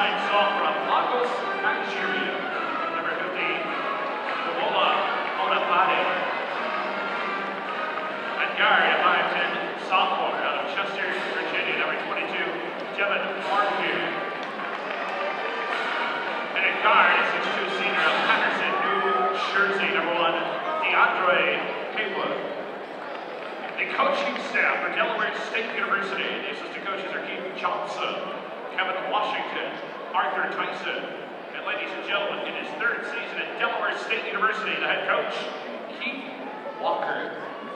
The coaching staff for Delaware State University. The assistant coaches are Keith Johnson, Kevin Washington, Arthur Tyson, and ladies and gentlemen, in his third season at Delaware State University, the head coach, Keith Walker.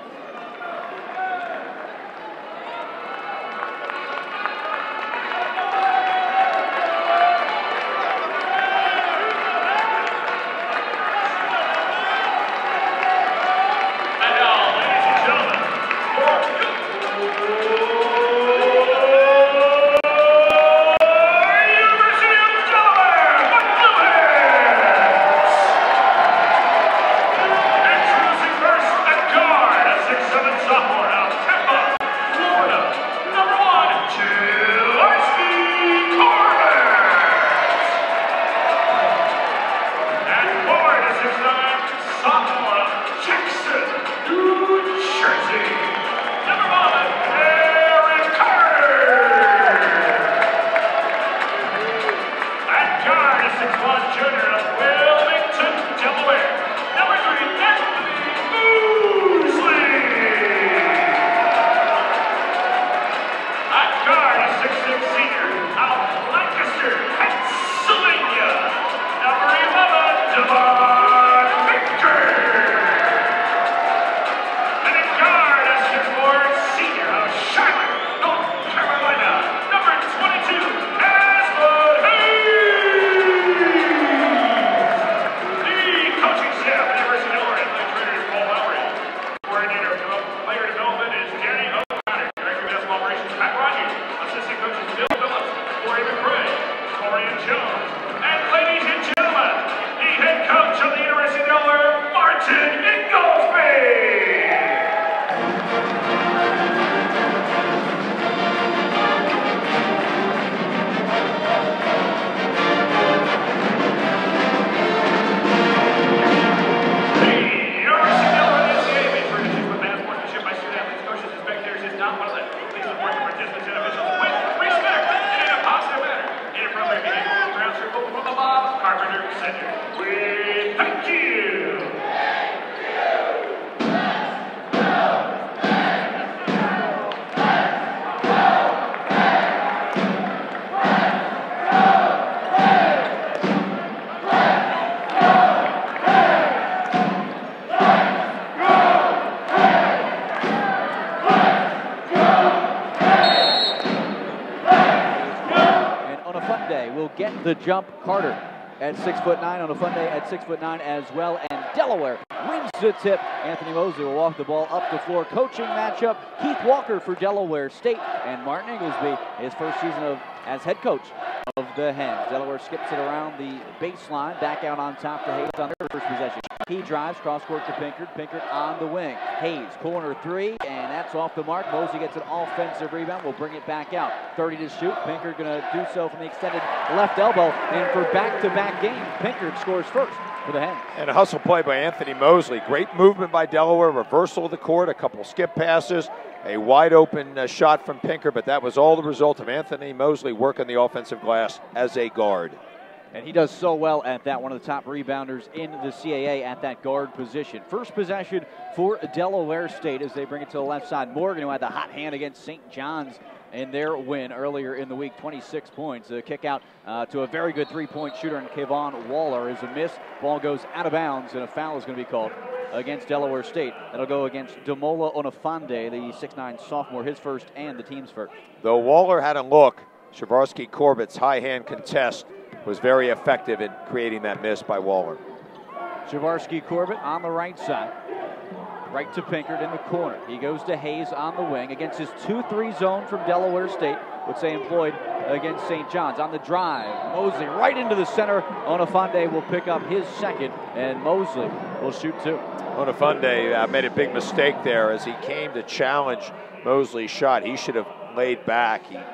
Get the jump. Carter at 6'9" on a fun day at 6'9" as well, and Delaware wins the tip. Anthony Mosley will walk the ball up the floor. Coaching matchup: Keith Walker for Delaware State and Martin Inglesby, his first season as head coach of the Hens. Delaware skips it around the baseline, back out on top to Hayes on their first possession. He drives cross court to Pinkard. Pinkard on the wing. Hayes corner three, and that's off the mark. Mosley gets an offensive rebound. Will bring it back out. 30 to shoot. Pinkard going to do so from the extended left elbow, and for back-to-back games, Pinkard scores first for the Hens. And a hustle play by Anthony Mosley. Great movement by Delaware. Reversal of the court. A couple skip passes. A wide open shot from Pinkard, but that was all the result of Anthony Mosley working the offensive glass as a guard. And he does so well at that, one of the top rebounders in the CAA at that guard position. First possession for Delaware State as they bring it to the left side. Morgan, who had the hot hand against St. John's in their win earlier in the week, 26 points. A kick out to a very good three-point shooter, and Kayvon Waller is a miss. Ball goes out of bounds, and a foul is going to be called against Delaware State. That'll go against Damola Onafande, the 6'9" sophomore, his first and the team's first. Though Waller had a look, Shavarsky Corbett's high hand contest was very effective in creating that miss by Waller. Shavarsky Corbett on the right side. Right to Pinkard in the corner. He goes to Hayes on the wing against his 2-3 zone from Delaware State, which they employed against St. John's. On the drive, Mosley right into the center. Onafande will pick up his second, and Mosley will shoot two. Onafande made a big mistake there as he came to challenge Mosley's shot. He should have laid back. He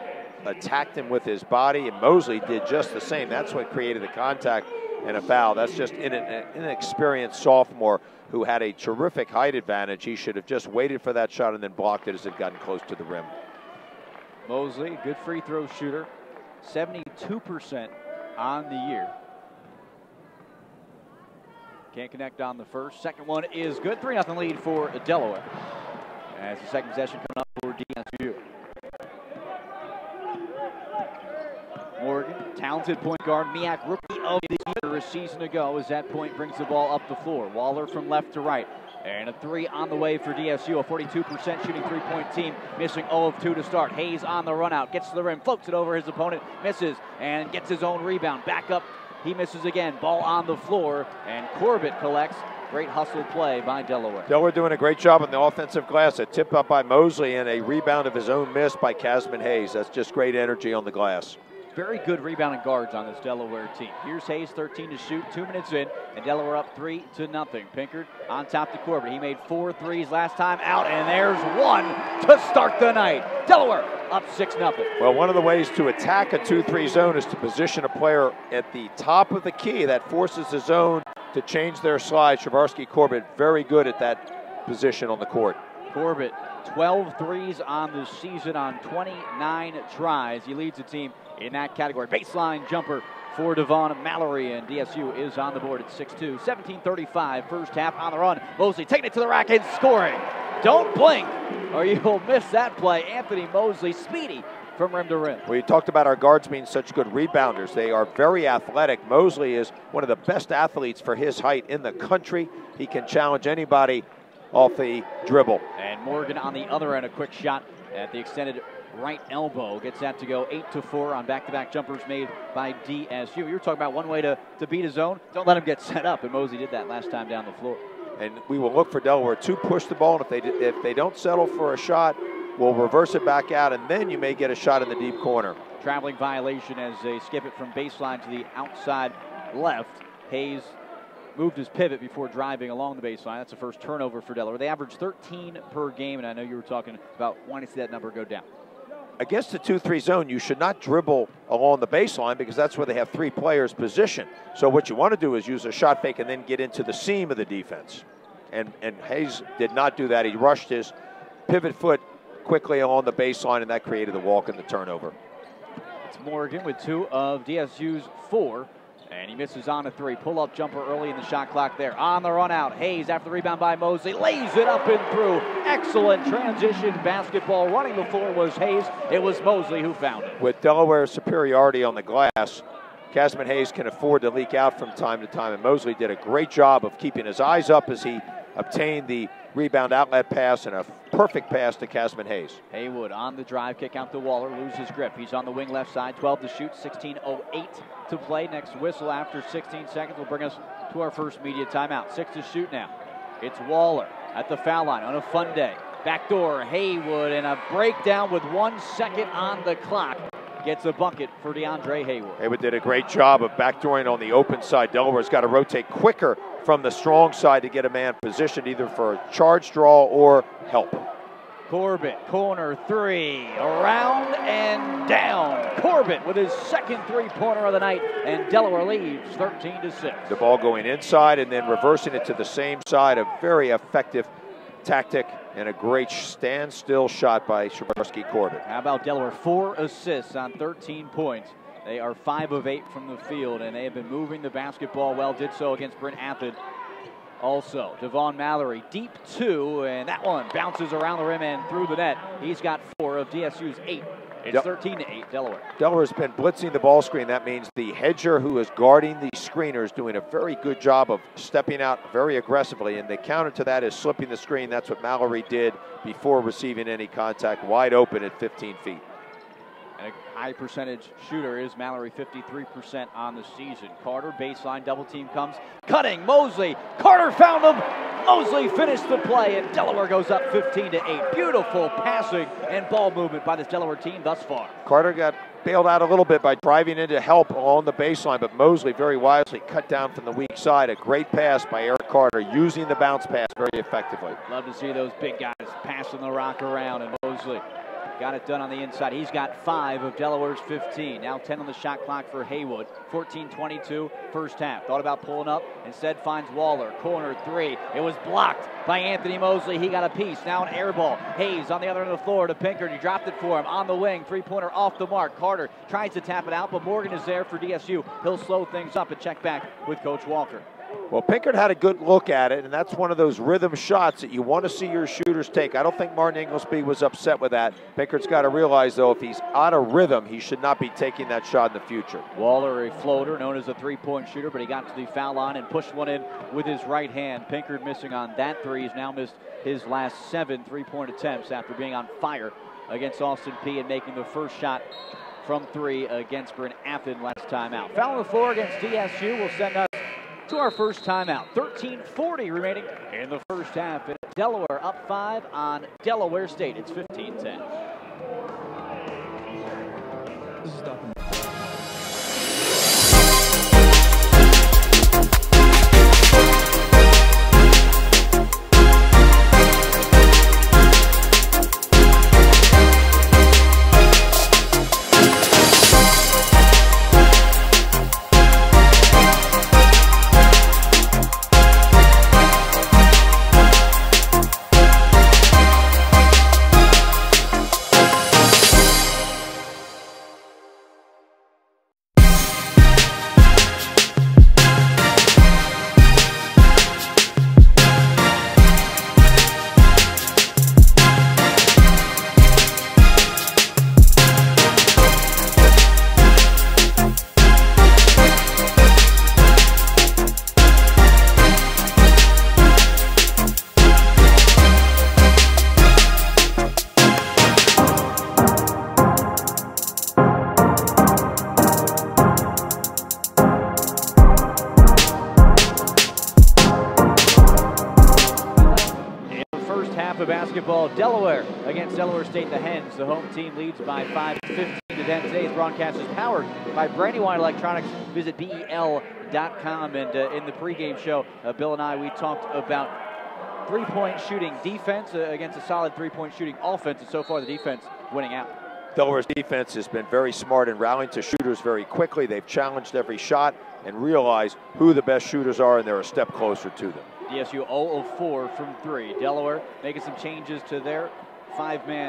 attacked him with his body, and Mosley did just the same. That's what created the contact and a foul. That's just an inexperienced sophomore who had a terrific height advantage. He should have just waited for that shot and then blocked it as it gotten close to the rim. Mosley, good free throw shooter, 72% on the year. Can't connect on the first. Second one is good. 3-0 lead for Delaware. As the second possession coming up for DSU. Morgan, talented point guard. Miak, rookie of the year a season ago, as that point brings the ball up the floor. Waller from left to right. And a three on the way for DSU, a 42% shooting three-point team, missing 0 of 2 to start. Hayes on the run out, gets to the rim, floats it over his opponent, misses, and gets his own rebound. Back up, he misses again. Ball on the floor, and Corbett collects. Great hustle play by Delaware. Delaware doing a great job on the offensive glass. A tip up by Mosley and a rebound of his own miss by Casman Hayes. That's just great energy on the glass. Very good rebounding guards on this Delaware team. Here's Hayes, 13 to shoot, 2 minutes in, and Delaware up 3-0. Pinkard on top to Corbett. He made 4 threes last time out, and there's one to start the night. Delaware up 6-0. Well, one of the ways to attack a 2-3 zone is to position a player at the top of the key. That forces the zone to change their slide. Shabarsky Corbett, very good at that position on the court. Corbett, 12 threes on the season on 29 tries. He leads the team in that category. Baseline jumper for Devon Mallory, and DSU is on the board at 6-2. 17:35, first half on the run. Mosley taking it to the rack and scoring. Don't blink or you'll miss that play. Anthony Mosley, speedy from rim to rim. We talked about our guards being such good rebounders. They are very athletic. Mosley is one of the best athletes for his height in the country. He can challenge anybody off the dribble. And Morgan on the other end, a quick shot at the extended right elbow. Gets that to go 8-4 on back-to-back jumpers made by DSU. You were talking about one way to beat a zone. Don't let him get set up, and Mosley did that last time down the floor. And we will look for Delaware to push the ball, and if they don't settle for a shot, we'll reverse it back out, and then you may get a shot in the deep corner. Traveling violation as they skip it from baseline to the outside left. Hayes moved his pivot before driving along the baseline. That's the first turnover for Delaware. They average 13 per game, and I know you were talking about wanting to see that number go down. Against the 2-3 zone, you should not dribble along the baseline because that's where they have 3 players positioned. So what you want to do is use a shot fake and then get into the seam of the defense. And Hayes did not do that. He rushed his pivot foot quickly along the baseline, and that created the walk and the turnover. It's Morgan with 2 of DSU's 4. And he misses on a 3. Pull-up jumper early in the shot clock there. On the run out, Hayes after the rebound by Mosley. Lays it up and through. Excellent transition basketball. Running the floor was Hayes. It was Mosley who found it. With Delaware's superiority on the glass, Casman Hayes can afford to leak out from time to time. And Mosley did a great job of keeping his eyes up as he obtained the rebound outlet pass and a perfect pass to Casman Hayes. Haywood on the drive, kick out to Waller, loses grip. He's on the wing left side, 12 to shoot, 16:08 to play. Next whistle after 16 seconds will bring us to our first media timeout. 6 to shoot now. It's Waller at the foul line on a fun day. Backdoor Haywood, and a breakdown with 1 second on the clock. Gets a bucket for DeAndre Haywood. Haywood did a great job of backdooring on the open side. Delaware's got to rotate quicker from the strong side to get a man positioned either for a charge draw or help. Corbett, corner 3, around and down. Corbett with his second three-pointer of the night, and Delaware leads 13-6. The ball going inside and then reversing it to the same side. A very effective tactic and a great standstill shot by Shabarsky Corbett. How about Delaware? 4 assists on 13 points. They are 5 of 8 from the field, and they have been moving the basketball well. Did so against Brent Athid. Also, Devon Mallory, deep 2, and that one bounces around the rim and through the net. He's got 4 of DSU's 8. It's 13-8, Delaware. Delaware's been blitzing the ball screen. That means the hedger who is guarding the screener is doing a very good job of stepping out very aggressively, and the counter to that is slipping the screen. That's what Mallory did before receiving any contact, wide open at 15 feet. And a high percentage shooter is Mallory, 53% on the season. Carter, baseline, double team comes. Cutting, Mosley. Carter found him. Mosley finished the play, and Delaware goes up 15-8. Beautiful passing and ball movement by this Delaware team thus far. Carter got bailed out a little bit by driving into help along the baseline, but Mosley very wisely cut down from the weak side. A great pass by Eric Carter, using the bounce pass very effectively. Love to see those big guys passing the rock around, and Mosley got it done on the inside. He's got 5 of Delaware's 15. Now 10 on the shot clock for Haywood. 14-22 first half. Thought about pulling up. Instead finds Waller. Corner 3. It was blocked by Anthony Mosley. He got a piece. Now an air ball. Hayes on the other end of the floor to Pinkard. He dropped it for him on the wing. Three-pointer off the mark. Carter tries to tap it out, but Morgan is there for DSU. He'll slow things up and check back with Coach Walker. Well, Pinkard had a good look at it, and that's one of those rhythm shots that you want to see your shooters take. I don't think Martin Inglesby was upset with that. Pinkard's got to realize, though, if he's out of rhythm, he should not be taking that shot in the future. Waller, a floater, known as a three-point shooter, but he got to the foul line and pushed one in with his right hand. Pinkard missing on that three. He's now missed his last 7 three-point attempts after being on fire against Austin Peay and making the first shot from 3 against Bryn Athyn last time out. Foul on the floor against DSU will send us to our first timeout. 13:40 remaining in the first half. Delaware up 5 on Delaware State. It's 15-10. Basketball, Delaware against Delaware State, the Hens. The home team leads by 5, 15-10. Today's broadcast is powered by Brandywine Electronics. Visit BEL.com. And in the pregame show, Bill and I, we talked about three-point shooting defense against a solid three-point shooting offense, and so far the defense winning out. Delaware's defense has been very smart in rallying to shooters very quickly. They've challenged every shot and realized who the best shooters are, and they're a step closer to them. DSU 0 of 4 from 3. Delaware making some changes to their 5-man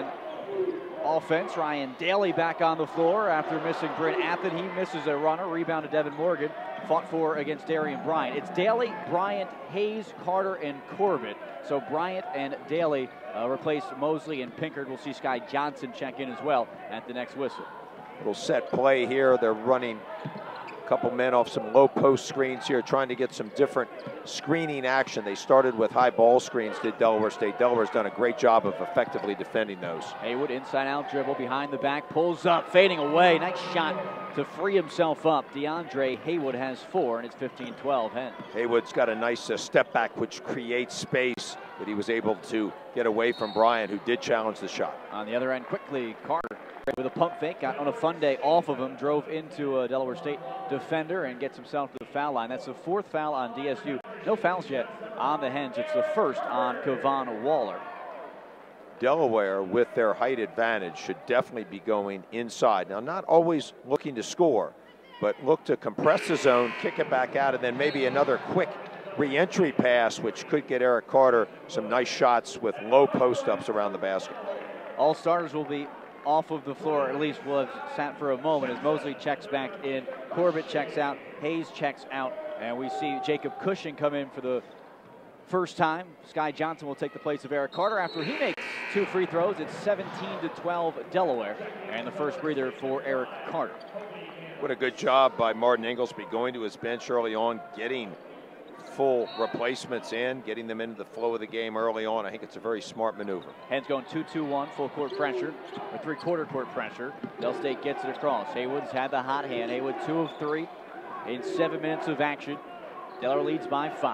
offense. Ryan Daly back on the floor after missing Bryn Athyn. He misses a runner. Rebound to Devin Morgan. Fought for against Darian Bryant. It's Daly, Bryant, Hayes, Carter, and Corbett. So Bryant and Daly replace Mosley and Pinkard. We'll see Sky Johnson check in as well at the next whistle. Little set play here. They're running a couple men off some low post screens here, trying to get some different screening action. They started with high ball screens, did Delaware State. Delaware's done a great job of effectively defending those. Haywood inside out dribble behind the back, pulls up, fading away. Nice shot to free himself up. DeAndre Haywood has 4, and it's 15-12 Hens. Haywood's got a nice step back, which creates space, but he was able to get away from Bryant, who did challenge the shot. On the other end, quickly, Carter with a pump fake, got on a fun day off of him, drove into a Delaware State defender and gets himself to the foul line. That's the 4th foul on DSU. No fouls yet on the Hens. It's the 1st on Kevon Waller. Delaware, with their height advantage, should definitely be going inside. Now, not always looking to score, but look to compress the zone, kick it back out, and then maybe another quick re-entry pass, which could get Eric Carter some nice shots with low post-ups around the basket. All starters will be off of the floor, at least will have sat for a moment as Mosley checks back in, Corbett checks out, Hayes checks out, and we see Jacob Cushing come in for the first time. Sky Johnson will take the place of Eric Carter after he makes 2 free throws. It's 17-12 Delaware, and the first breather for Eric Carter. What a good job by Martin Inglesby going to his bench early on, getting full replacements in, getting them into the flow of the game early on. I think it's a very smart maneuver. Hens going 2-2-1, full court pressure, or 3/4 court pressure. Del State gets it across. Haywood's had the hot hand. Haywood 2 of 3 in 7 minutes of action. Delaware leads by 5.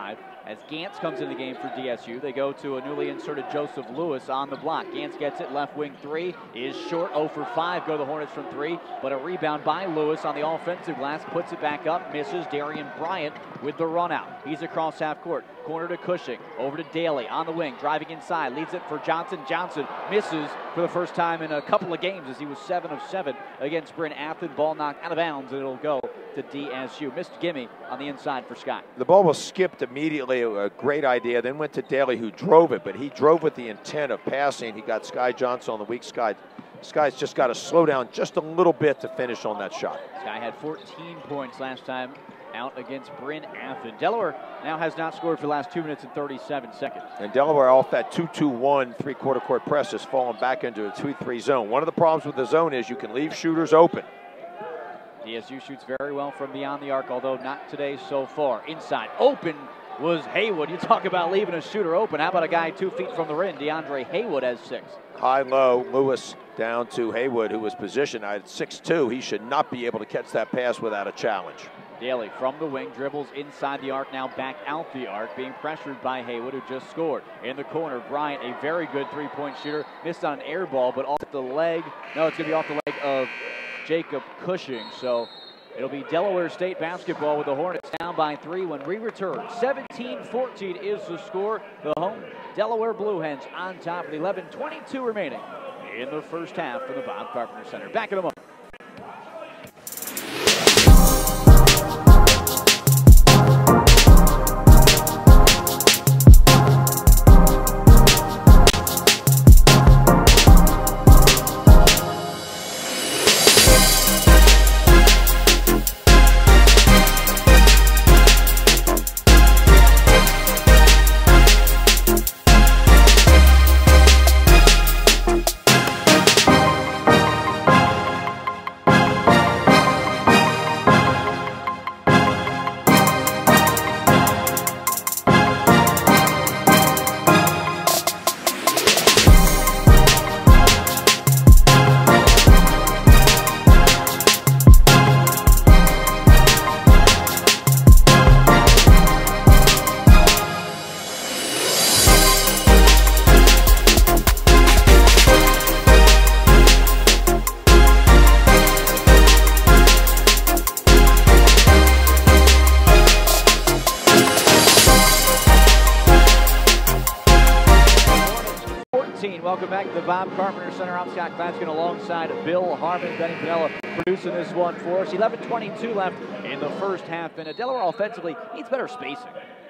as Gantz comes in the game for DSU. They go to a newly inserted Joseph Lewis on the block. Gantz gets it, left wing three is short, 0 for 5, go the Hornets from 3, but a rebound by Lewis on the offensive glass, puts it back up, misses. Darian Bryant with the run out. He's across half court, corner to Cushing, over to Daly on the wing, driving inside, leads it for Johnson. Johnson misses for the first time in a couple of games as he was 7 of 7 against Bryn Athyn. Ball knocked out of bounds, and it'll go to DSU. Missed gimme on the inside for Scott. The ball was skipped immediately, a great idea, then went to Daly, who drove it, but he drove with the intent of passing. He got Sky Johnson on the weak side. Sky's just got to slow down just a little bit to finish on that shot. Sky had 14 points last time out against Bryn Athyn. Delaware now has not scored for the last 2 minutes and 37 seconds. And Delaware, off that 2-2-1 three-quarter court press, has fallen back into a 2-3 zone. One of the problems with the zone is you can leave shooters open. DSU shoots very well from beyond the arc, although not today so far. Inside, open was Haywood. You talk about leaving a shooter open. How about a guy 2 feet from the rim? DeAndre Haywood has 6. High-low, Lewis down to Haywood, who was positioned at 6'2". He should not be able to catch that pass without a challenge. Daly from the wing, dribbles inside the arc, now back out the arc, being pressured by Haywood, who just scored. In the corner, Bryant, a very good three-point shooter, missed on an air ball, but off the leg. No, it's going to be off the leg of Jacob Cushing. So it'll be Delaware State basketball with the Hornets down by 3 when we return. 17-14 is the score. The home Delaware Blue Hens on top with 11:22 remaining in the first half for the Bob Carpenter Center. Back in a moment. Welcome back to the Bob Carpenter Center. I'm Scott Glaskin alongside Bill Harmon. Benny Pinella producing this one for us. 11:22 left in the first half, and Delaware offensively needs better spacing.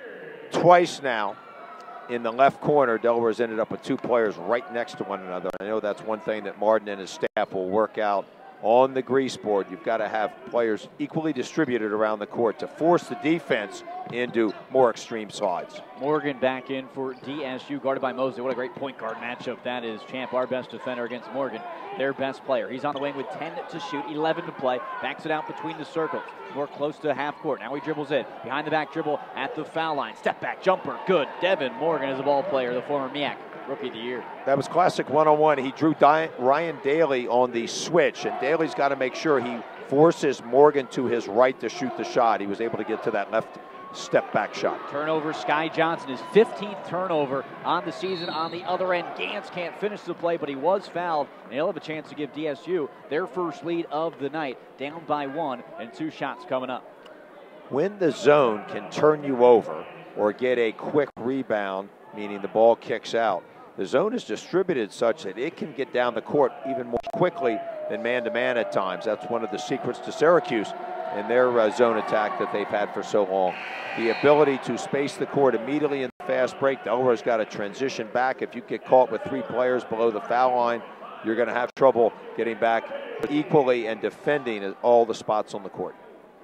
Twice now in the left corner, Delaware's ended up with 2 players right next to one another. I know that's one thing that Martin and his staff will work out on the grease board. You've got to have players equally distributed around the court to force the defense into more extreme slides. Morgan back in for DSU, guarded by Mosley. What a great point guard matchup that is. Champ, our best defender, against Morgan, their best player. He's on the wing with 10 to shoot, 11 to play. Backs it out between the circles. More close to half court. Now he dribbles in. Behind the back dribble at the foul line. Step back jumper. Good. Devin Morgan is a ball player, the former MEAC Rookie of the Year. That was classic one-on-one. He drew Ryan Daly on the switch, and Daly's got to make sure he forces Morgan to his right to shoot the shot. He was able to get to that left step-back shot. Turnover, Sky Johnson, his 15th turnover on the season. On the other end, Gantz can't finish the play, but he was fouled, and he'll have a chance to give DSU their first lead of the night, down by 1, and 2 shots coming up. When the zone can turn you over or get a quick rebound, meaning the ball kicks out, the zone is distributed such that it can get down the court even more quickly than man-to-man at times. That's one of the secrets to Syracuse and their zone attack that they've had for so long. The ability to space the court immediately in the fast break. Delaware's got to transition back. If you get caught with 3 players below the foul line, you're going to have trouble getting back equally and defending all the spots on the court.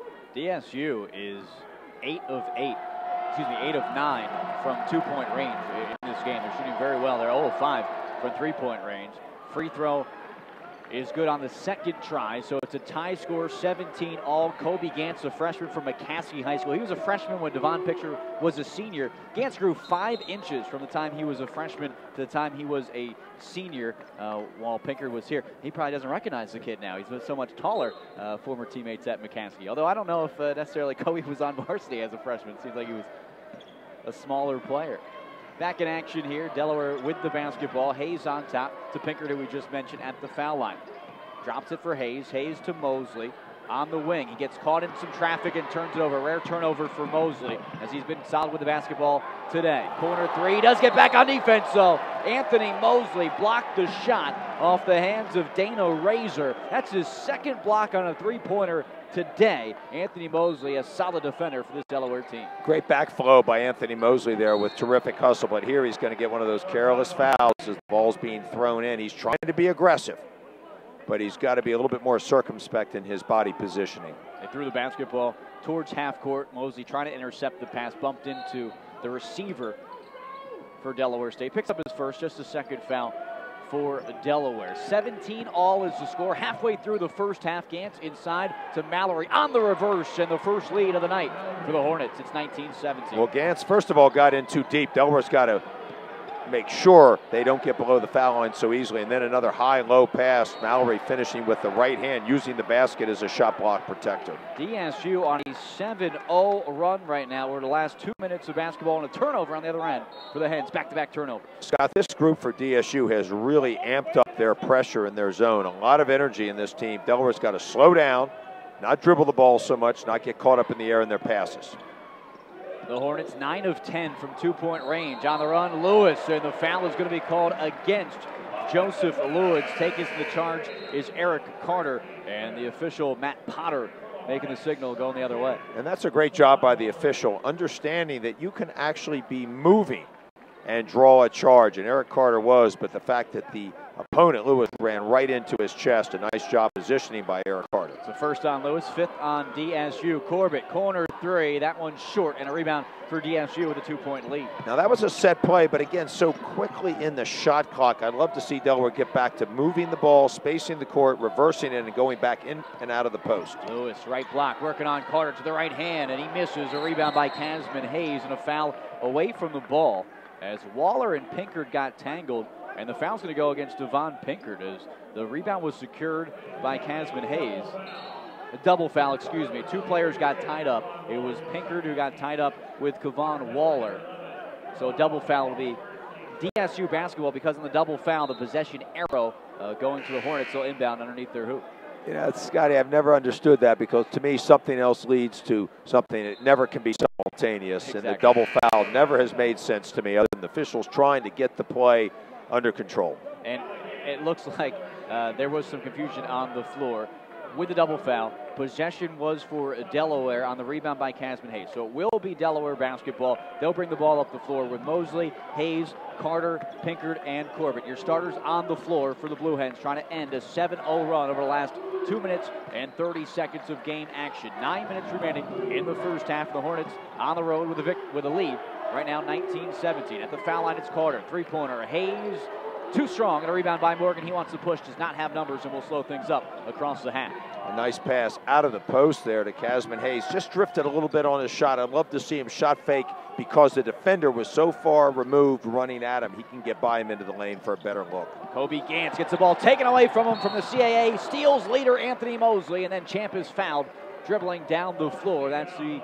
DSU is 8 of 9 from 2-point range in this game. They're shooting very well. They're 0 of 5 from 3-point range. Free throw is good on the second try, so it's a tie score, 17 all. Kobe Gantz, a freshman from McCaskey High School. He was a freshman when Devon Picture was a senior. Gantz grew 5 inches from the time he was a freshman to the time he was a senior while Pinker was here. He probably doesn't recognize the kid now. He's been so much taller, former teammates at McCaskey. Although I don't know if necessarily Kobe was on varsity as a freshman. It seems like he was a smaller player. Back in action here, Delaware with the basketball. Hayes on top to Pinkert, who we just mentioned, at the foul line. Drops it for Hayes. Hayes to Mosley on the wing. He gets caught in some traffic and turns it over. Rare turnover for Mosley, as he's been solid with the basketball today. Corner three. He does get back on defense, though. Anthony Mosley blocked the shot off the hands of Dana Razor. That's his second block on a three-pointer today. Anthony Mosley, a solid defender for this Delaware team. Great backflow by Anthony Mosley there with terrific hustle, but here he's going to get one of those careless fouls as the ball's being thrown in. He's trying to be aggressive, but he's got to be a little bit more circumspect in his body positioning. They threw the basketball towards half court. Mosley trying to intercept the pass, bumped into the receiver for Delaware State. Picks up his first, just a second foul for Delaware. 17 all is the score. Halfway through the first half, Gantz inside to Mallory on the reverse, and the first lead of the night for the Hornets. It's 19-17. Well, Gantz, first of all, got in too deep. Delaware's got to make sure they don't get below the foul line so easily. And then another high-low pass. Mallory finishing with the right hand, using the basket as a shot block protector. DSU on a 7-0 run right now. We're the last 2 minutes of basketball and a turnover on the other end for the Hens. Back-to-back turnover. Scott, this group for DSU has really amped up their pressure in their zone. A lot of energy in this team. Delaware's got to slow down, not dribble the ball so much, not get caught up in the air in their passes. The Hornets 9 of 10 from two-point range. On the run, Lewis, and the foul is going to be called against Joseph Lewis. Taking the charge is Eric Carter, and the official, Matt Potter, making the signal going the other way. And that's a great job by the official, understanding that you can actually be moving and draw a charge, and Eric Carter was, but the fact that the opponent, Lewis, ran right into his chest, a nice job positioning by Eric Carter. So first on Lewis, fifth on DSU. Corbett, corner three, that one's short, and a rebound for DSU with a 2-point lead. Now that was a set play, but again, so quickly in the shot clock. I'd love to see Delaware get back to moving the ball, spacing the court, reversing it, and going back in and out of the post. Lewis, right block, working on Carter to the right hand, and he misses. A rebound by Casman Hayes, and a foul away from the ball as Waller and Pinkert got tangled, and the foul's going to go against Devon Pinkert as the rebound was secured by Casman Hayes. A double foul, excuse me. Two players got tied up. It was Pinkert who got tied up with Kevon Waller. So a double foul will be DSU basketball, because on the double foul, the possession arrow going to the Hornets, so inbound underneath their hoop. You know, Scotty, I've never understood that, because to me, something else leads to something. It never can be simultaneous, Exactly. And the double foul never has made sense to me, other than the officials trying to get the play under control. And it looks like there was some confusion on the floor with the double foul. Possession was for Delaware on the rebound by Casman Hayes. So it will be Delaware basketball. They'll bring the ball up the floor with Mosley, Hayes, Carter, Pinkert, and Corbett. Your starters on the floor for the Blue Hens, trying to end a 7-0 run over the last 2 minutes and 30 seconds of game action. 9 minutes remaining in the first half. The Hornets on the road with a lead. Right now, 19-17. At the foul line, it's Carter. Three-pointer. Hayes, too strong, and a rebound by Morgan. He wants to push, does not have numbers, and will slow things up across the half. A nice pass out of the post there to Casman Hayes. Just drifted a little bit on his shot. I'd love to see him shot fake, because the defender was so far removed running at him. He can get by him into the lane for a better look. Kobe Gantz gets the ball taken away from him from the CAA. Steals leader Anthony Mosley, and then Champ is fouled, dribbling down the floor. That's the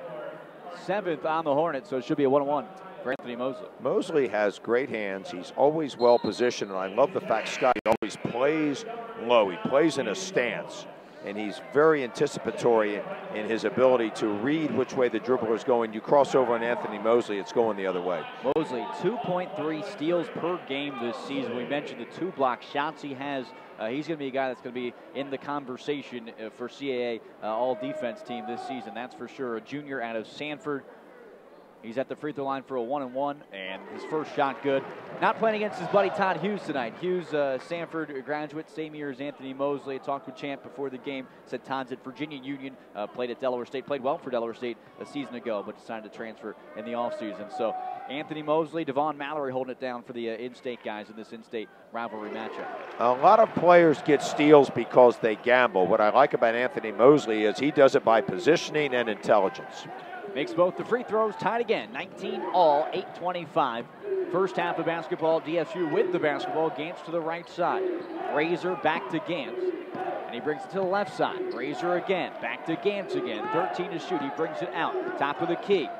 7th on the Hornets, so it should be a 1-1 for Anthony Mosley. Mosley has great hands. He's always well positioned, and I love the fact Scott always plays low. He plays in a stance, and he's very anticipatory in his ability to read which way the dribbler is going. You cross over on Anthony Mosley, it's going the other way. Mosley, 2.3 steals per game this season. We mentioned the 2 block shots he has. He's going to be a guy that's going to be in the conversation for CAA all-defense team this season. That's for sure. A junior out of Sanford. He's at the free throw line for a 1-and-1, and his first shot good. Not playing against his buddy Todd Hughes tonight. Hughes, Sanford graduate, same year as Anthony Mosley. Talked with Champ before the game. Said Todd's at Virginia Union, played at Delaware State, played well for Delaware State a season ago, but decided to transfer in the offseason. So Anthony Mosley, Devon Mallory holding it down for the in-state guys in this in-state rivalry matchup. A lot of players get steals because they gamble. What I like about Anthony Mosley is he does it by positioning and intelligence. Makes both the free throws, tied again. 19 all, 8:25. First half of basketball, DSU with the basketball. Gantz to the right side. Razor back to Gantz. And he brings it to the left side. Razor again, back to Gantz again. 13 to shoot, he brings it out. Top of the key.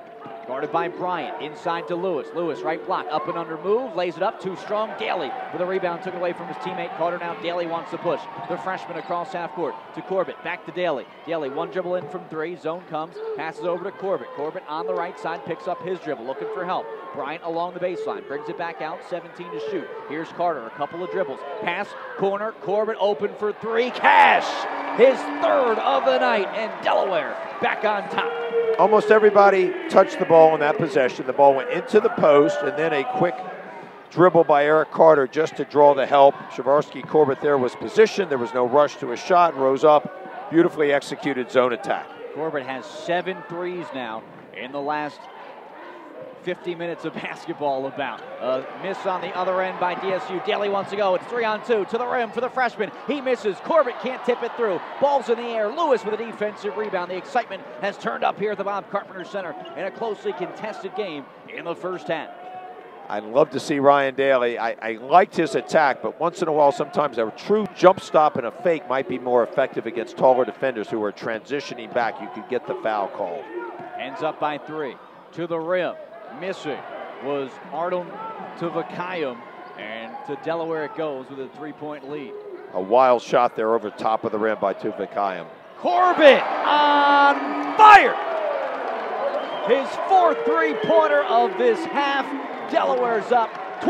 Guarded by Bryant, inside to Lewis. Lewis, right block, up and under move, lays it up, too strong. Daly with a rebound, took away from his teammate Carter. Now Daly wants to push. The freshman across half court to Corbett, back to Daly. Daly, one dribble in from three, zone comes, passes over to Corbett. Corbett on the right side, picks up his dribble, looking for help. Bryant along the baseline, brings it back out, 17 to shoot. Here's Carter, a couple of dribbles. Pass, corner, Corbett open for three. Cash, his third of the night, and Delaware back on top. Almost everybody touched the ball in that possession. The ball went into the post, and then a quick dribble by Eric Carter just to draw the help. Shavarsky Corbett there was positioned. There was no rush to a shot. Rose up. Beautifully executed zone attack. Corbett has 7 threes now in the last 50 minutes of basketball about. A miss on the other end by DSU. Daly wants to go. It's 3-on-2 to the rim for the freshman. He misses. Corbett can't tip it through. Ball's in the air. Lewis with a defensive rebound. The excitement has turned up here at the Bob Carpenter Center in a closely contested game in the first half. I'd love to see Ryan Daly. I liked his attack, but once in a while, sometimes a true jump stop and a fake might be more effective against taller defenders who are transitioning back. You could get the foul called. Ends up by 3 to the rim. Missing was Artem Tuvakayam, and to Delaware it goes with a 3-point lead. A wild shot there over top of the rim by Tuvakayam. Corbett on fire! His 4th three-pointer of this half. Delaware's up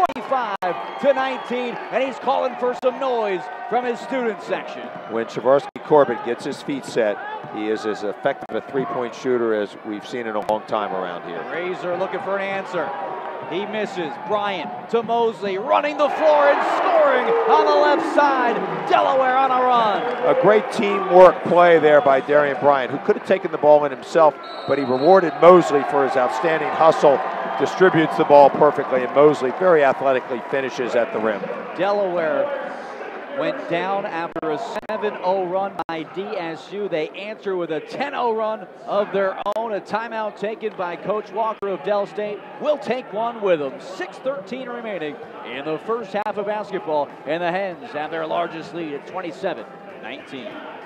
25-19, and he's calling for some noise from his student section. When Shavarsky Corbett gets his feet set, he is as effective a three-point shooter as we've seen in a long time around here. Razor looking for an answer. He misses. Bryant to Mosley, running the floor and scoring on the left side. Delaware on a run. A great teamwork play there by Darian Bryant, who could have taken the ball in himself, but he rewarded Mosley for his outstanding hustle, distributes the ball perfectly, and Mosley very athletically finishes at the rim. Delaware went down after a 7-0 run by DSU. They answer with a 10-0 run of their own. A timeout taken by Coach Walker of Del State. Will take one with them. 6:13 remaining in the first half of basketball, and the Hens have their largest lead at 27-19.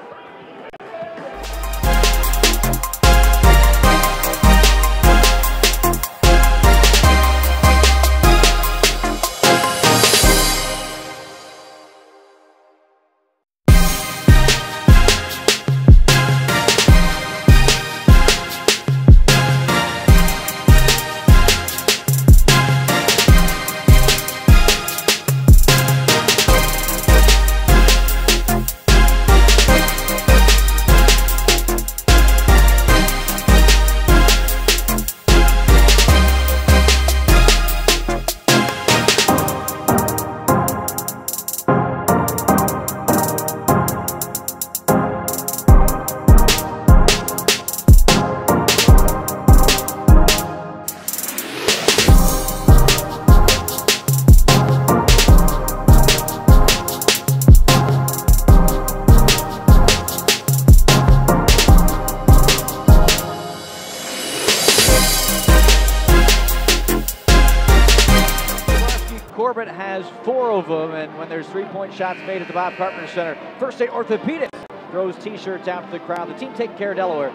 Corbett has 4 of them, and when there's 3-point shots made at the Bob Carpenter Center, First State Orthopedics throws T-shirts out to the crowd. The team taking care of Delaware,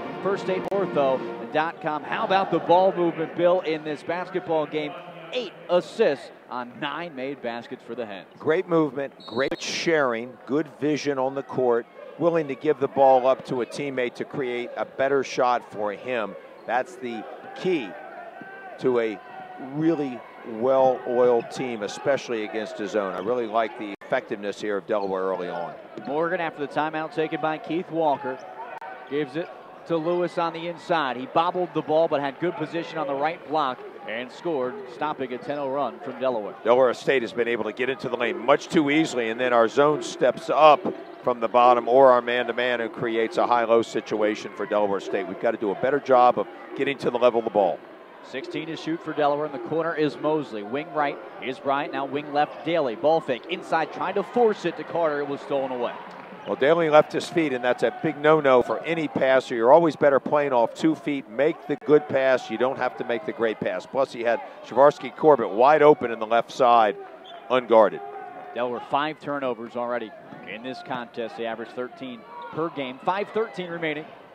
FirstStateOrtho.com. How about the ball movement, Bill, in this basketball game? 8 assists on 9 made baskets for the Hens. Great movement, great sharing, good vision on the court, willing to give the ball up to a teammate to create a better shot for him. That's the key to a really well-oiled team, especially against his own. I really like the effectiveness here of Delaware early on. Morgan, after the timeout taken by Keith Walker, gives it to Lewis on the inside. He bobbled the ball but had good position on the right block and scored, stopping a 10-0 run from Delaware. Delaware State has been able to get into the lane much too easily, and then our zone steps up from the bottom, or our man-to-man, and creates a high-low situation for Delaware State. We've got to do a better job of getting to the level of the ball. 16 to shoot for Delaware. In the corner is Mosley. Wing right is Bryant. Now wing left, Daly. Ball fake inside, trying to force it to Carter. It was stolen away. Well, Daly left his feet, and that's a big no-no for any passer. You're always better playing off 2 feet. Make the good pass. You don't have to make the great pass. Plus, he had Shavarsky Corbett wide open in the left side, unguarded. Delaware 5 turnovers already in this contest. They average 13 per game. 5:13 remaining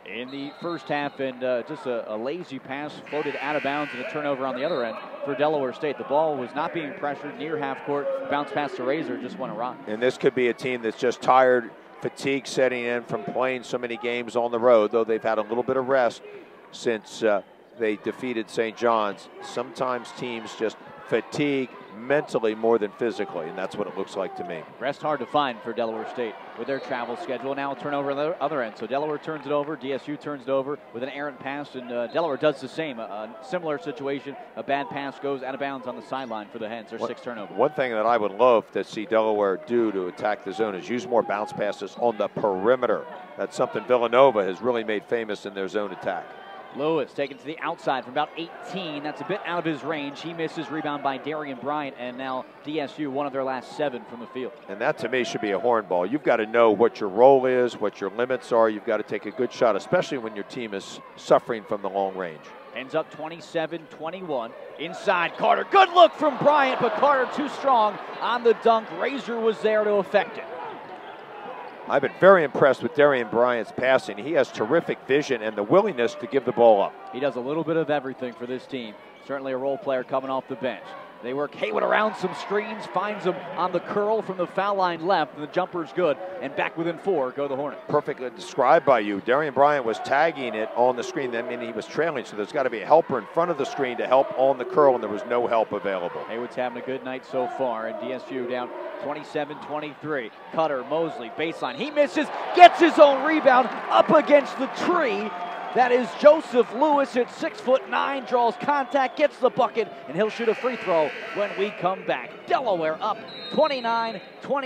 in the first half, and just a lazy pass floated out of bounds and a turnover on the other end for Delaware State. The ball was not being pressured near half court. Bounce pass to Razor, just went awry. And this could be a team that's just tired, fatigue setting in from playing so many games on the road, though they've had a little bit of rest since they defeated St. John's. Sometimes teams just fatigue mentally more than physically, and that's what it looks like to me. Rest hard to find for Delaware State with their travel schedule. Now a turnover on the other end. So Delaware turns it over, DSU turns it over with an errant pass, and Delaware does the same. A similar situation. A bad pass goes out of bounds on the sideline for the Hens. Their sixth turnover. One thing that I would love to see Delaware do to attack the zone is use more bounce passes on the perimeter. That's something Villanova has really made famous in their zone attack. Lewis taken to the outside from about 18. That's a bit out of his range. He misses. Rebound by Darian Bryant, and now DSU, one of their last 7 from the field. And that, to me, should be a horn ball. You've got to know what your role is, what your limits are. You've got to take a good shot, especially when your team is suffering from the long range. Ends up 27-21. Inside, Carter. Good look from Bryant, but Carter too strong on the dunk. Razor was there to effect it. I've been very impressed with Darian Bryant's passing. He has terrific vision and the willingness to give the ball up. He does a little bit of everything for this team. Certainly a role player coming off the bench. They work Haywood around some screens, finds him on the curl from the foul line left, and the jumper's good, and back within 4 go the Hornets. Perfectly described by you. Darian Bryant was tagging it on the screen, I mean, he was trailing, so there's got to be a helper in front of the screen to help on the curl, and there was no help available. Haywood's having a good night so far, and DSU down 27-23. Cutter, Mosley, baseline. He misses, gets his own rebound up against the tree. That is Joseph Lewis at 6'9", draws contact, gets the bucket, and he'll shoot a free throw when we come back. Delaware up 29-23,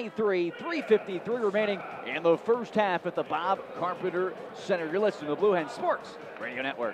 3:53 remaining in the first half at the Bob Carpenter Center. You're listening to the Blue Hens Sports Radio Network.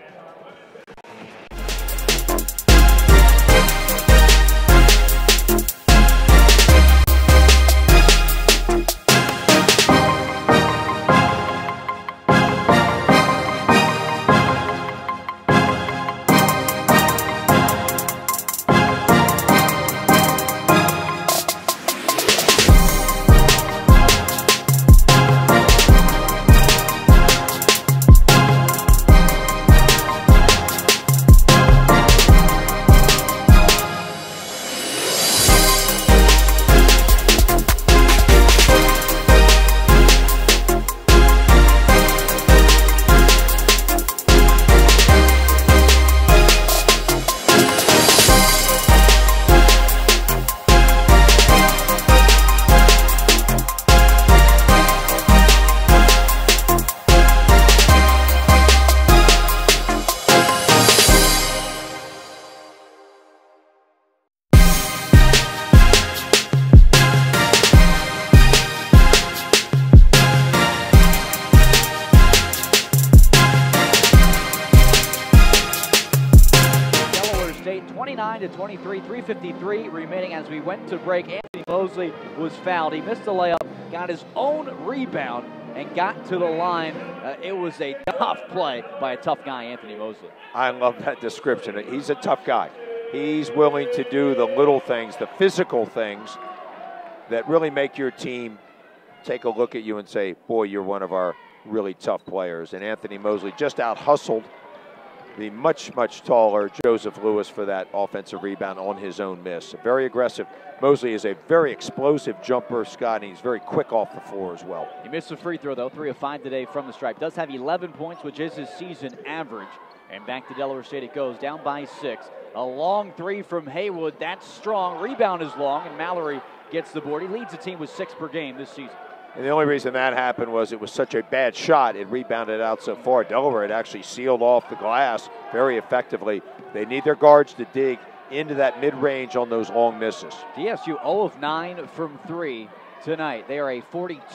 State 29-23, 3:53 remaining as we went to break. Anthony Mosley was fouled. He missed the layup, got his own rebound, and got to the line. It was a tough play by a tough guy, Anthony Mosley. I love that description. He's a tough guy. He's willing to do the little things, the physical things that really make your team take a look at you and say, boy, you're one of our really tough players. And Anthony Mosley just out-hustled the much, much taller Joseph Lewis for that offensive rebound on his own miss. Very aggressive. Mosley is a very explosive jumper, Scott, and he's very quick off the floor as well. He missed a free throw, though, 3 of 5 today from the stripe. Does have 11 points, which is his season average. And back to Delaware State it goes, down by 6. A long 3 from Haywood. That's strong. Rebound is long, and Mallory gets the board. He leads the team with 6 per game this season. And the only reason that happened was it was such a bad shot. It rebounded out so far. Delaware had actually sealed off the glass very effectively. They need their guards to dig into that mid-range on those long misses. DSU 0 of 9 from 3 tonight. They are a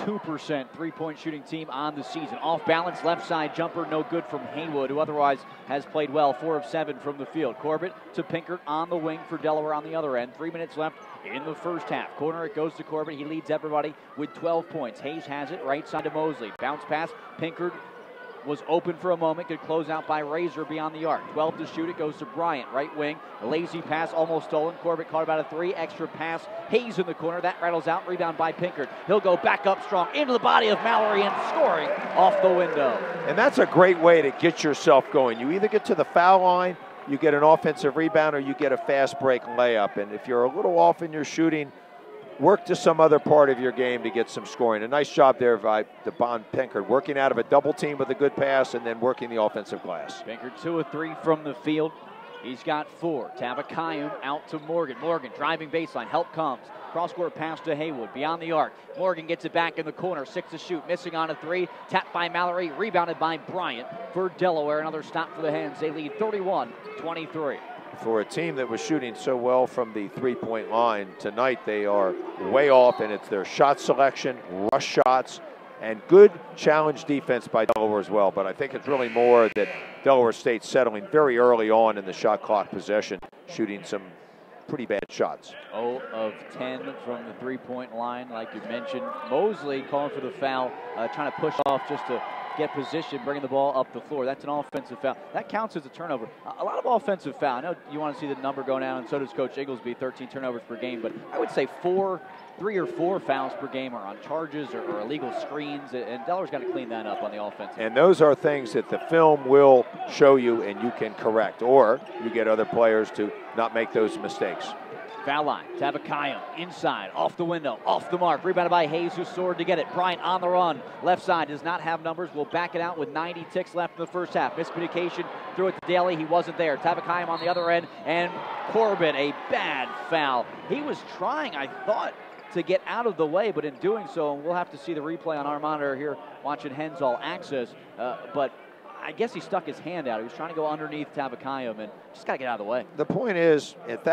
42% three-point shooting team on the season. Off balance, left side jumper, no good from Haywood, who otherwise has played well, 4 of 7 from the field. Corbett to Pinkert on the wing for Delaware on the other end. 3 minutes left in the first half. Corner, it goes to Corbett. He leads everybody with 12 points. Hayes has it, right side to Mosley. Bounce pass, Pinkert was open for a moment, could close out by Razor beyond the arc. 12 to shoot, it goes to Bryant, right wing. A lazy pass, almost stolen. Corbett caught about a 3, extra pass. Hayes in the corner, that rattles out, rebound by Pinkard. He'll go back up strong into the body of Mallory and scoring off the window. And that's a great way to get yourself going. You either get to the foul line, you get an offensive rebound, or you get a fast break layup. And if you're a little off in your shooting, work to some other part of your game to get some scoring. A nice job there by Devon Pinkard, working out of a double team with a good pass and then working the offensive glass. Pinkard 2 of 3 from the field. He's got 4. Tabakayum out to Morgan. Morgan driving baseline. Help comes. Cross-court pass to Haywood. Beyond the arc. Morgan gets it back in the corner. 6 to shoot. Missing on a 3. Tapped by Mallory. Rebounded by Bryant for Delaware. Another stop for the Hens. They lead 31-23. For a team that was shooting so well from the three-point line, tonight they are way off, and it's their shot selection, rush shots, and good challenge defense by Delaware as well. But I think it's really more that Delaware State settling very early on in the shot clock possession, shooting some pretty bad shots. 0 of 10 from the three-point line, like you mentioned. Mosley calling for the foul, trying to push off just to get position, bringing the ball up the floor. That's an offensive foul. That counts as a turnover. A lot of offensive foul. I know you want to see the number go down, and so does Coach Igglesby, 13 turnovers per game, but I would say 3 or 4 fouls per game are on charges or illegal screens, and Delaware's got to clean that up on the offense. And those are things that the film will show you and you can correct, or you get other players to not make those mistakes. Foul line, Tabakayum inside, off the window, off the mark, rebounded by Hayes, who soared to get it. Bryant on the run, left side, does not have numbers, will back it out with 90 ticks left in the first half. Miscommunication, threw it to Daly, he wasn't there. Tabakayum on the other end, and Corbett, a bad foul. He was trying, I thought, to get out of the way, but in doing so, and we'll have to see the replay on our monitor here, watching Hens All Access, but I guess he stuck his hand out. He was trying to go underneath Tabakayum, and just got to get out of the way. The point is, at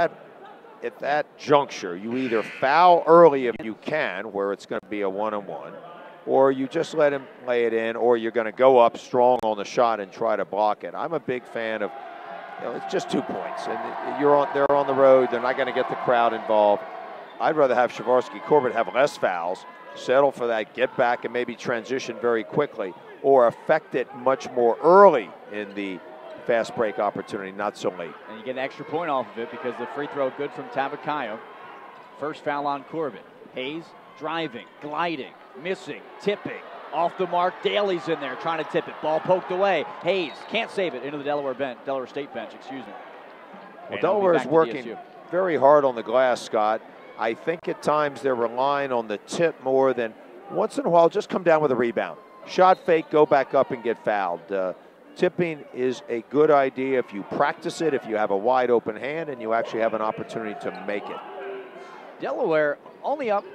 that juncture, you either foul early if you can, where it's going to be a one-on-one, or you just let him lay it in, or you're going to go up strong on the shot and try to block it. I'm a big fan of, it's just 2 points, and they're on the road. They're not going to get the crowd involved. I'd rather have Shavarsky Corbett have less fouls, settle for that, get back, and maybe transition very quickly, or affect it much more early in the fast break opportunity, not so late. And you get an extra point off of it because the free throw good from Tabakayum. First foul on Corbett. Hayes driving, gliding, missing, tipping, off the mark. Daly's in there trying to tip it. Ball poked away. Hayes can't save it into the Delaware State bench, excuse me. Well, Delaware is working very hard on the glass, Scott. I think at times they're relying on the tip more than once in a while just come down with a rebound. Shot fake, go back up and get fouled. Tipping is a good idea if you practice it, if you have a wide open hand and you actually have an opportunity to make it. Delaware only up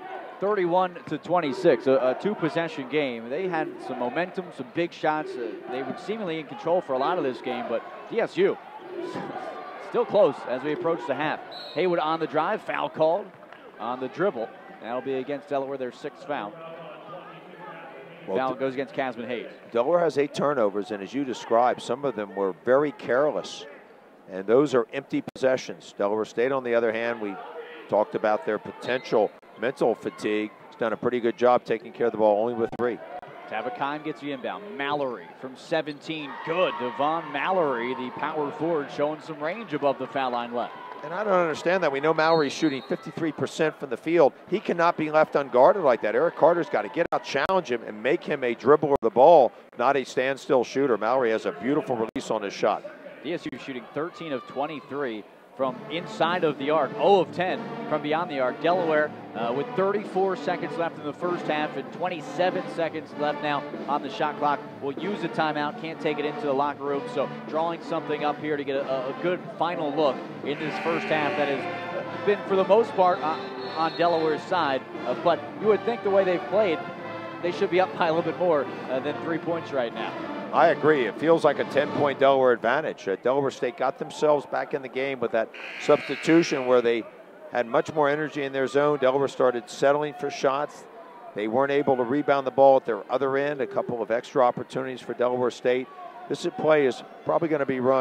31-26, a 2-possession game. They had some momentum, some big shots. They were seemingly in control for a lot of this game, but DSU still close as we approach the half. Haywood on the drive, foul called on the dribble. That'll be against Delaware, their 6th foul. Well, foul goes against Casman Hayes. Delaware has 8 turnovers, and as you described, some of them were very careless, and those are empty possessions. Delaware State, on the other hand, we talked about their potential mental fatigue. He's done a pretty good job taking care of the ball, only with 3. Tabakayum gets the inbound. Mallory from 17, good. Devon Mallory, the power forward, showing some range above the foul line left. And I don't understand that. We know Mallory's shooting 53% from the field. He cannot be left unguarded like that. Eric Carter's got to get out, challenge him, and make him a dribbler of the ball, not a standstill shooter. Mallory has a beautiful release on his shot. DSU shooting 13 of 23 from inside of the arc, 0 of 10 from beyond the arc. Delaware with 34 seconds left in the first half and 27 seconds left now on the shot clock. Will use a timeout, can't take it into the locker room, so drawing something up here to get a good final look in this first half that has been, for the most part, on Delaware's side. But you would think the way they've played, they should be up by a little bit more than 3 points right now. I agree. It feels like a 10-point Delaware advantage. Delaware State got themselves back in the game with that substitution where they had much more energy in their zone. Delaware started settling for shots. They weren't able to rebound the ball at their other end. A couple of extra opportunities for Delaware State. This play is probably going to be run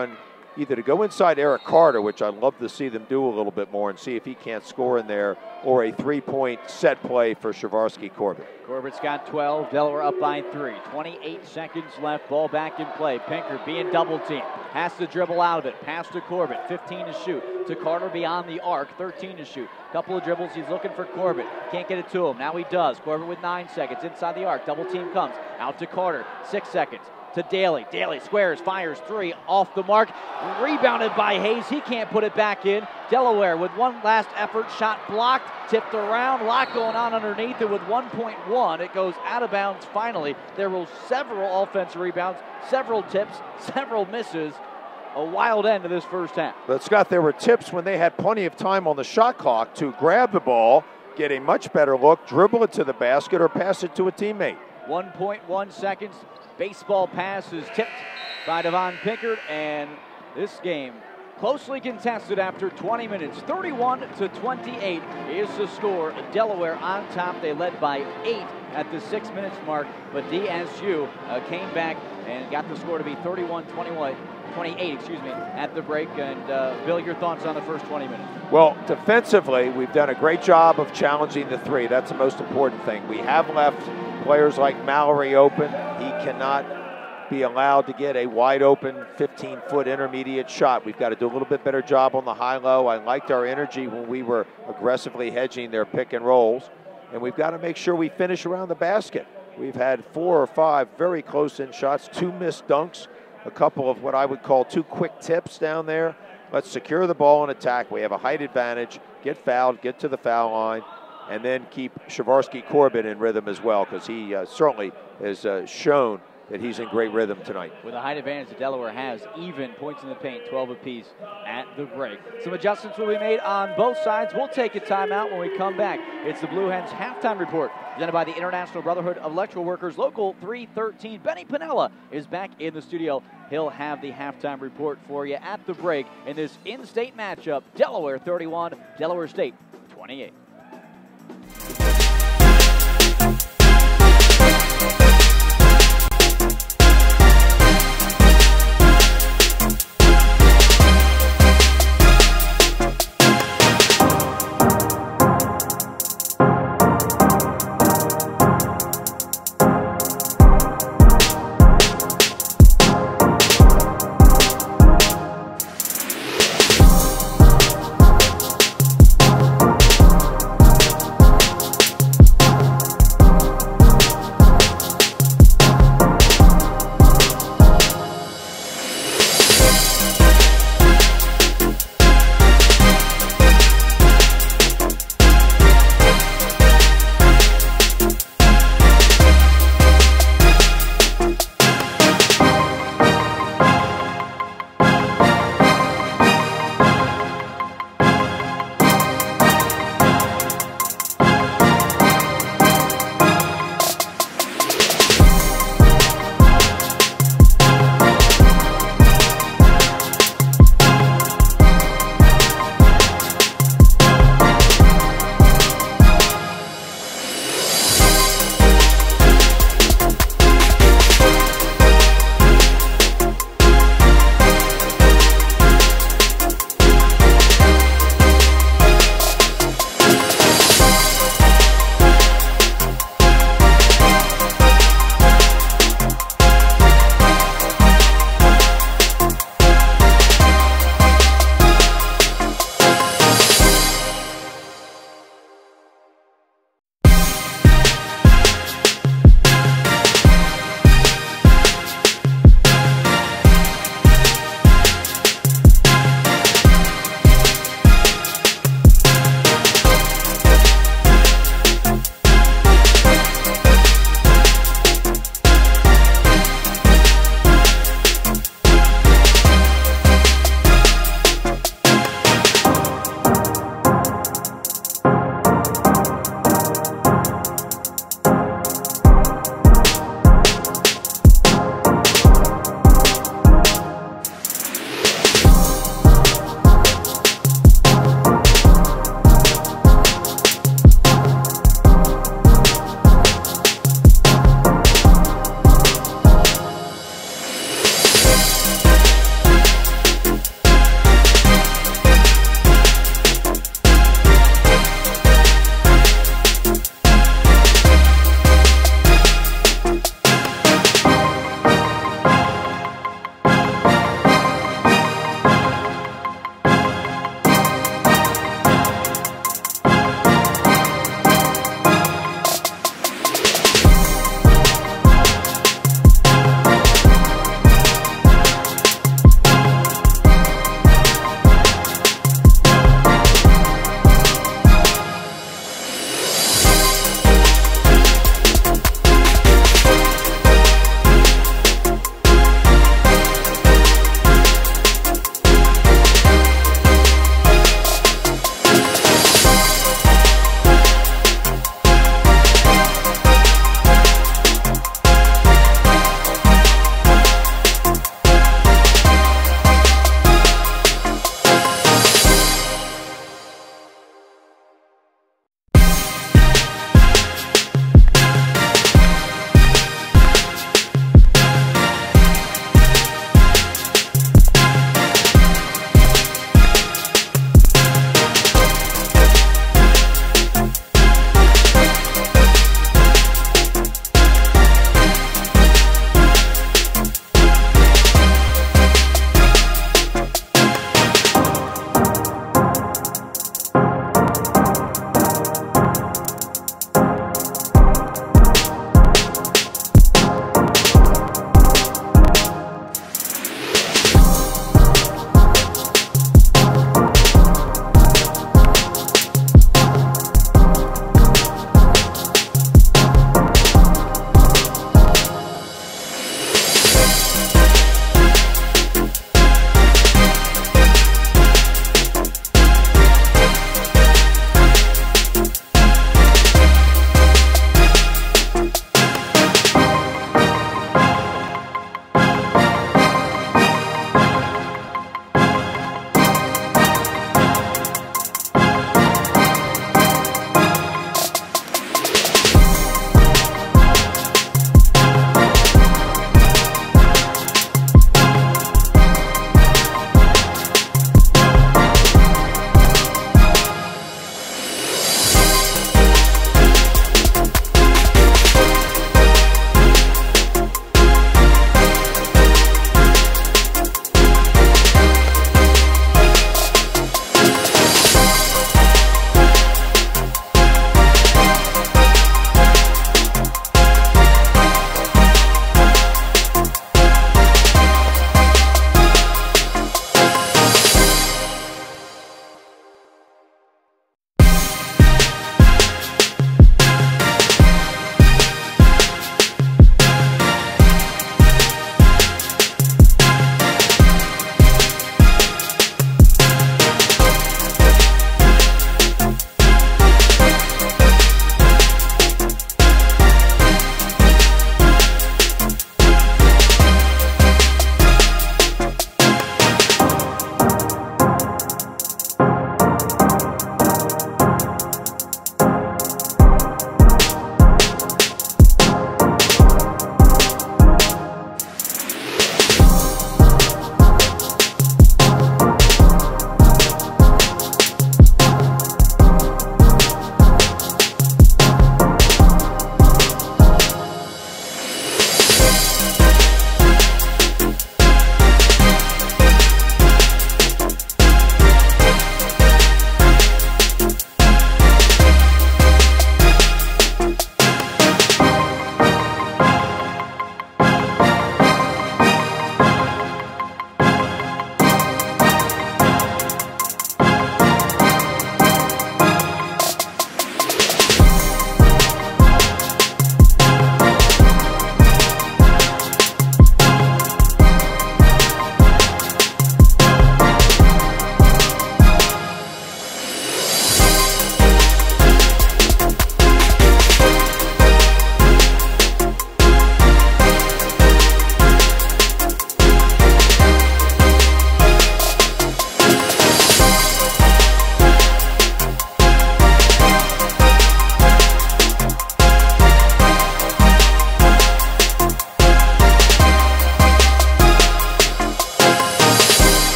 either to go inside Eric Carter, which I'd love to see them do a little bit more and see if he can't score in there, or a three-point set play for Shavarsky Corbett. Corbett's got 12, Delaware up by 3. 28 seconds left, ball back in play. Pinker being double-teamed, has to dribble out of it. Pass to Corbett, 15 to shoot. To Carter beyond the arc, 13 to shoot. Couple of dribbles, he's looking for Corbett. Can't get it to him, now he does. Corbett with 9 seconds, inside the arc. Double team comes, out to Carter, 6 seconds. To Daly. Daly squares, fires 3 off the mark. Rebounded by Hayes. He can't put it back in. Delaware with one last effort. Shot blocked, tipped around. Lot going on underneath it with 1.1. It goes out of bounds finally. There were several offensive rebounds, several tips, several misses. A wild end to this first half. But Scott, there were tips when they had plenty of time on the shot clock to grab the ball, get a much better look, dribble it to the basket, or pass it to a teammate. 1.1 seconds. Baseball pass is tipped by Devon Pinkert, and this game closely contested after 20 minutes. 31-28 is the score. Delaware on top. They led by 8 at the 6 minutes mark, but DSU came back and got the score to be 28 at the break. And Bill, your thoughts on the first 20 minutes? Well, defensively, we've done a great job of challenging the three. That's the most important thing. We have left players like Mallory open. He cannot be allowed to get a wide open 15-foot intermediate shot. We've got to do a little bit better job on the high-low. I liked our energy when we were aggressively hedging their pick and rolls. And we've got to make sure we finish around the basket. We've had 4 or 5 very close-in shots, 2 missed dunks, a couple of what I would call 2 quick tips down there. Let's secure the ball and attack. We have a height advantage. Get fouled, get to the foul line, and then keep Shavarsky Corbett in rhythm as well, because he certainly has shown that he's in great rhythm tonight. With a height advantage that Delaware has, even points in the paint, 12 apiece at the break. Some adjustments will be made on both sides. We'll take a timeout when we come back. It's the Blue Hens halftime report presented by the International Brotherhood of Electrical Workers, Local 313. Benny Pinella is back in the studio. He'll have the halftime report for you at the break in this in-state matchup. Delaware 31, Delaware State 28.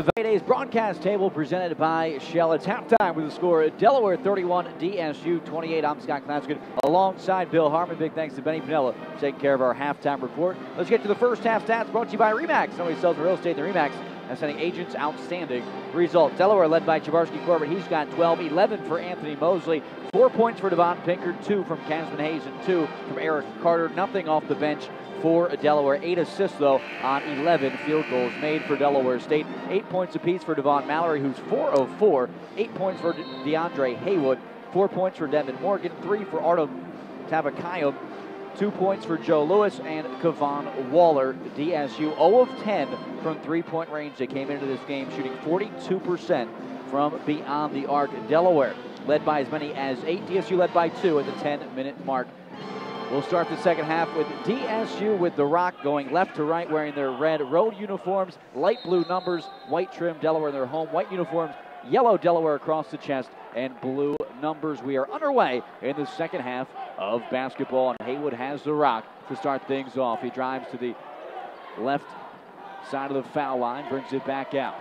Today's broadcast table presented by Shell. It's halftime with the score Delaware 31, DSU 28. I'm Scott Klanskin alongside Bill Harmon. Big thanks to Benny Pinella for taking care of our halftime report. Let's get to the first half stats brought to you by RE/MAX. Somebody sells real estate in RE/MAX and sending agents outstanding results. Delaware led by Jabarski Corbett. He's got 12, 11 for Anthony Mosley, 4 points for Devon Pinker, 2 from Casman Hayes, and 2 from Eric Carter. Nothing off the bench for Delaware. 8 assists, though, on 11 field goals made for Delaware State. 8 points apiece for Devon Mallory, who's 4 of 4. 8 points for DeAndre Haywood. 4 points for Devin Morgan. 3 for Artem Tabakayam. 2 points for Joe Lewis and Kevon Waller. DSU 0 of 10 from three-point range. They came into this game shooting 42% from beyond the arc. Delaware led by as many as 8. DSU led by 2 at the 10-minute mark. We'll start the second half with DSU with the rock going left to right, wearing their red road uniforms, light blue numbers, white trim Delaware in their home, white uniforms, yellow Delaware across the chest, and blue numbers. We are underway in the second half of basketball, and Haywood has the rock to start things off. He drives to the left side of the foul line, brings it back out.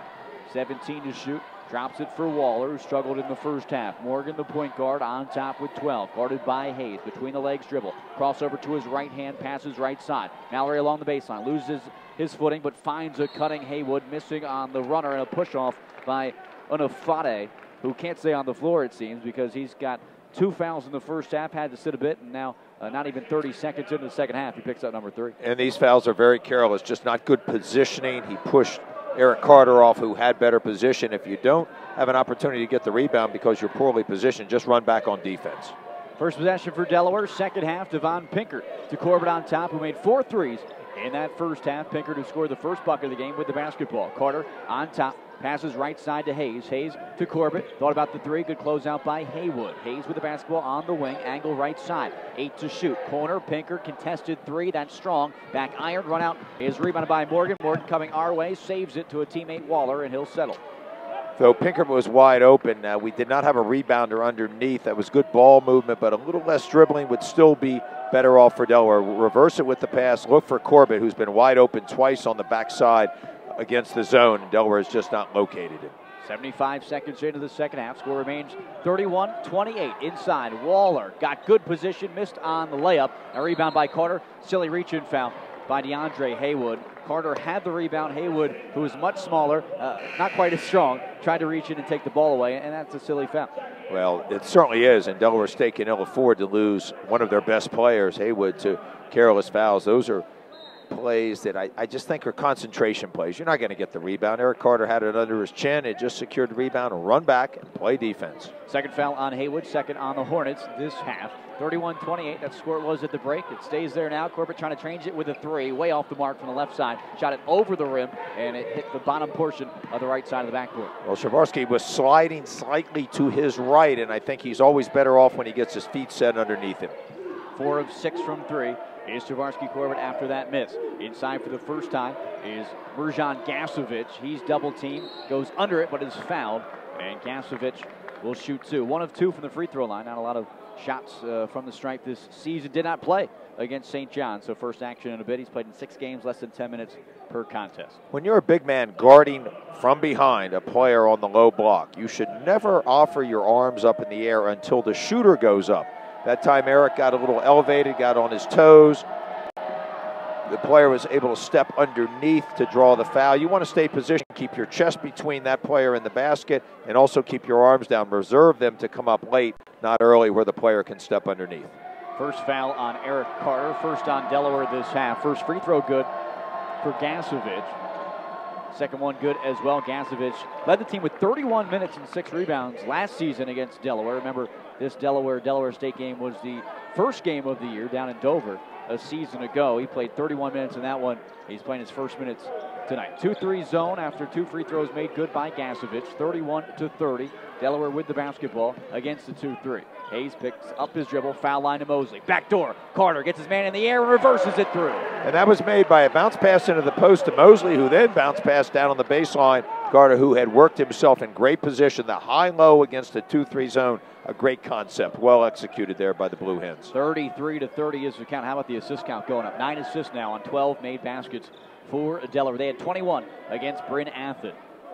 17 to shoot. Drops it for Waller, who struggled in the first half. Morgan, the point guard, on top with 12. Guarded by Hayes. Between the legs dribble. Crossover to his right hand, passes right side. Mallory along the baseline. Loses his footing, but finds a cutting Haywood. Missing on the runner, and a push-off by Unafade, who can't stay on the floor, it seems, because he's got 2 fouls in the first half. Had to sit a bit, and now not even 30 seconds into the second half, he picks up number 3. And these fouls are very careless. Just not good positioning. He pushed Eric Carter off, who had better position. If you don't have an opportunity to get the rebound because you're poorly positioned, just run back on defense. First possession for Delaware, second half, Devon Pinker to Corbett on top, who made 4 threes in that first half. Pinker to score the first bucket of the game with the basketball. Carter on top, passes right side to Hayes. Hayes to Corbett, thought about the 3, good closeout by Haywood. Hayes with the basketball on the wing, angle right side. 8 to shoot, corner, Pinker, contested 3, that's strong. Back iron, run out, is rebounded by Morgan. Morgan coming our way, saves it to a teammate Waller, and he'll settle. Though Pinker was wide open, we did not have a rebounder underneath. That was good ball movement, but a little less dribbling would still be better off for Delaware. Reverse it with the pass, look for Corbett, who's been wide open twice on the backside against the zone, and Delaware is just not located him. 75 seconds into the second half. Score remains 31-28. Inside, Waller got good position, missed on the layup. A rebound by Carter. Silly reach-in foul by DeAndre Haywood. Carter had the rebound. Haywood, who was much smaller, not quite as strong, tried to reach in and take the ball away, and that's a silly foul. Well, it certainly is, and Delaware State can ill afford to lose one of their best players, Haywood, to careless fouls. Those are plays that I just think are concentration plays. You're not going to get the rebound. Eric Carter had it under his chin. It just secured the rebound and run back and play defense. Second foul on Haywood, second on the Hornets this half. 31-28, that score was at the break. It stays there now. Corbett trying to change it with a 3, way off the mark from the left side. Shot it over the rim, and it hit the bottom portion of the right side of the backboard. Well, Shabarsky was sliding slightly to his right, and I think he's always better off when he gets his feet set underneath him. 4 of 6 from 3 is Jabarski Corbett after that miss. Inside for the first time is Mirjan Gasovic. He's double teamed, goes under it, but is fouled, and Gasovic will shoot 2. 1 of 2 from the free throw line. Not a lot of shots from the stripe this season. Did not play against St. John, so first action in a bit. He's played in 6 games, less than 10 minutes per contest. When you're a big man guarding from behind a player on the low block, you should never offer your arms up in the air until the shooter goes up. That time Eric got a little elevated, got on his toes. The player was able to step underneath to draw the foul. You want to stay positioned, keep your chest between that player and the basket, and also keep your arms down. Reserve them to come up late, not early, where the player can step underneath. First foul on Eric Carter, first on Delaware this half. First free throw good for Gasovic. Second one good as well. Gasovic led the team with 31 minutes and 6 rebounds last season against Delaware. Remember, this Delaware State game was the first game of the year down in Dover a season ago. He played 31 minutes in that one. He's playing his first minutes tonight. 2-3 zone after 2 free throws made good by Gasovic. 31-30. Delaware with the basketball against the 2-3. Hayes picks up his dribble, foul line to Mosley. Backdoor, Carter gets his man in the air and reverses it through. And that was made by a bounce pass into the post to Mosley, who then bounced pass down on the baseline. Carter, who had worked himself in great position, the high-low against the 2-3 zone. A great concept, well executed there by the Blue Hens. 33-30 is the count. How about the assist count going up? 9 assists now on 12 made baskets for Delaware. They had 21 against Bryn Athyn.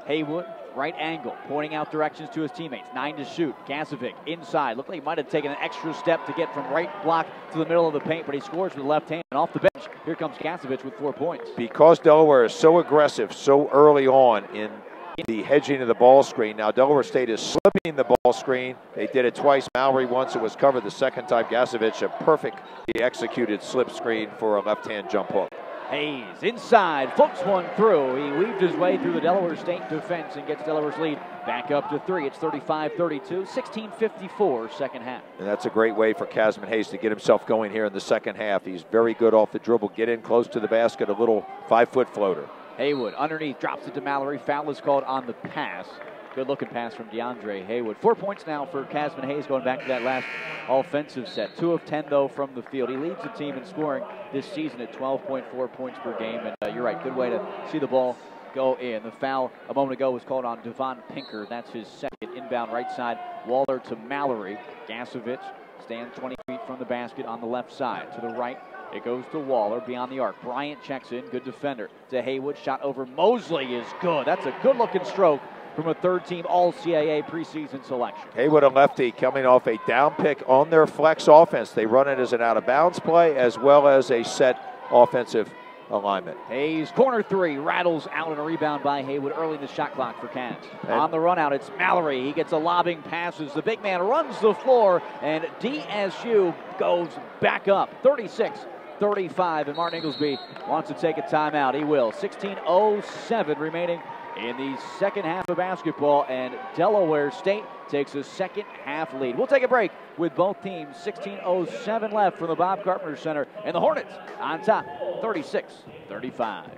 Haywood, right angle, pointing out directions to his teammates. 9 to shoot. Gazovic inside. Looked like he might have taken an extra step to get from right block to the middle of the paint, but he scores with the left hand. And off the bench, here comes Gazovic with 4 points. Because Delaware is so aggressive so early on in the hedging of the ball screen, now Delaware State is slipping the ball screen. They did it twice. Mallory once, it was covered. The second time, Gazovic, a perfectly executed slip screen for a left-hand jump hook. Hayes inside, floats one through. He weaved his way through the Delaware State defense and gets Delaware's lead back up to 3. It's 35-32, 16:54 second half. And that's a great way for Casman Hayes to get himself going here in the second half. He's very good off the dribble, get in close to the basket, a little 5-foot floater. Haywood underneath, drops it to Mallory. Foul is called on the pass. Good-looking pass from DeAndre Haywood. 4 points now for Casman Hayes going back to that last offensive set. 2 of 10, though, from the field. He leads the team in scoring this season at 12.4 points per game. And you're right, good way to see the ball go in. The foul a moment ago was called on Devon Pinker. That's his second. Inbound right side. Waller to Mallory. Gazovic stands 20 feet from the basket on the left side. To the right, it goes to Waller beyond the arc. Bryant checks in. Good defender. To Haywood. Shot over Mosley is good. That's a good-looking stroke from a third-team All-CAA preseason selection. Haywood, a lefty, coming off a down pick on their flex offense. They run it as an out-of-bounds play as well as a set offensive alignment. Hayes, corner 3, rattles out and a rebound by Haywood early in the shot clock for Cavs. On the run out, it's Mallory. He gets a lobbing pass as the big man runs the floor, and DSU goes back up 36-35, and Martin Inglesby wants to take a timeout. He will. 16:07 remaining in the second half of basketball, and Delaware State takes a second half lead. We'll take a break with both teams. 16:07 left from the Bob Carpenter Center, and the Hornets on top, 36-35.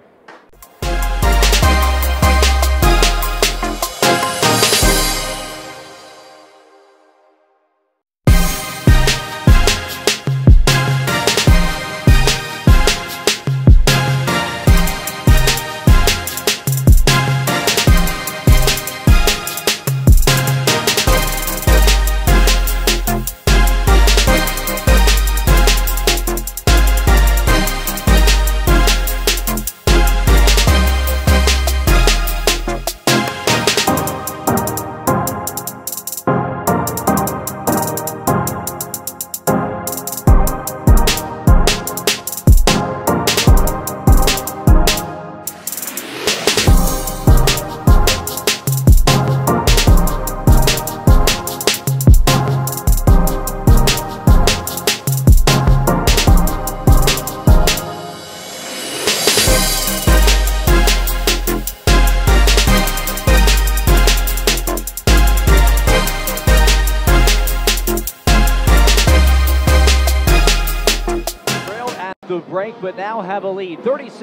But now have a lead,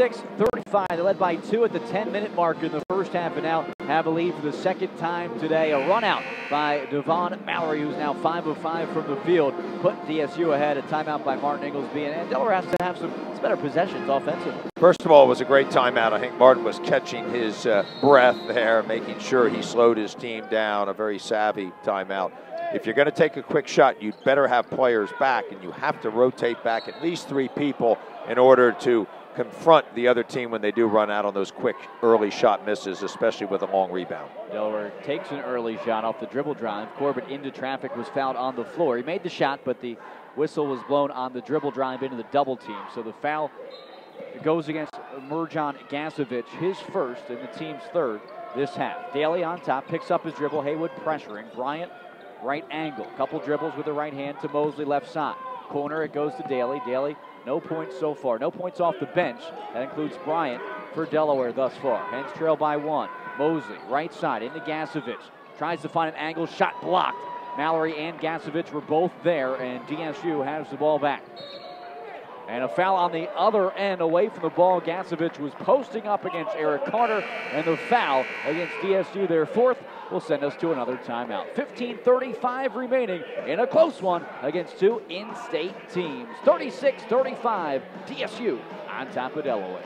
36-35. They led by 2 at the 10-minute mark in the first half, and now have a lead for the second time today. A run out by Devon Mallory, who's now 5 of 5 from the field, put DSU ahead. A timeout by Martin Inglesby, and Delaware has to have some better possessions offensively. First of all, it was a great timeout. I think Martin was catching his breath there, making sure he slowed his team down. A very savvy timeout. If you're going to take a quick shot, you'd better have players back, and you have to rotate back at least 3 people in order to confront the other team when they do run out on those quick early shot misses, especially with a long rebound. Delaware takes an early shot off the dribble drive. Corbett into traffic, was fouled on the floor. He made the shot, but the whistle was blown on the dribble drive into the double team. So the foul goes against Mirjan Gazovic, his first and the team's third this half. Daly on top, picks up his dribble. Haywood pressuring. Bryant, right angle. Couple dribbles with the right hand to Mosley, left side. Corner, it goes to Daly. Daly, no points so far. No points off the bench. That includes Bryant for Delaware thus far. Hens trail by 1. Mosley, right side, into Gazovic. Tries to find an angle, shot blocked. Mallory and Gazovic were both there, and DSU has the ball back. And a foul on the other end away from the ball. Gazovic was posting up against Eric Carter, and the foul against DSU, their fourth, will send us to another timeout. 15:35 remaining in a close one against 2 in-state teams. 36-35, DSU on top of Delaware.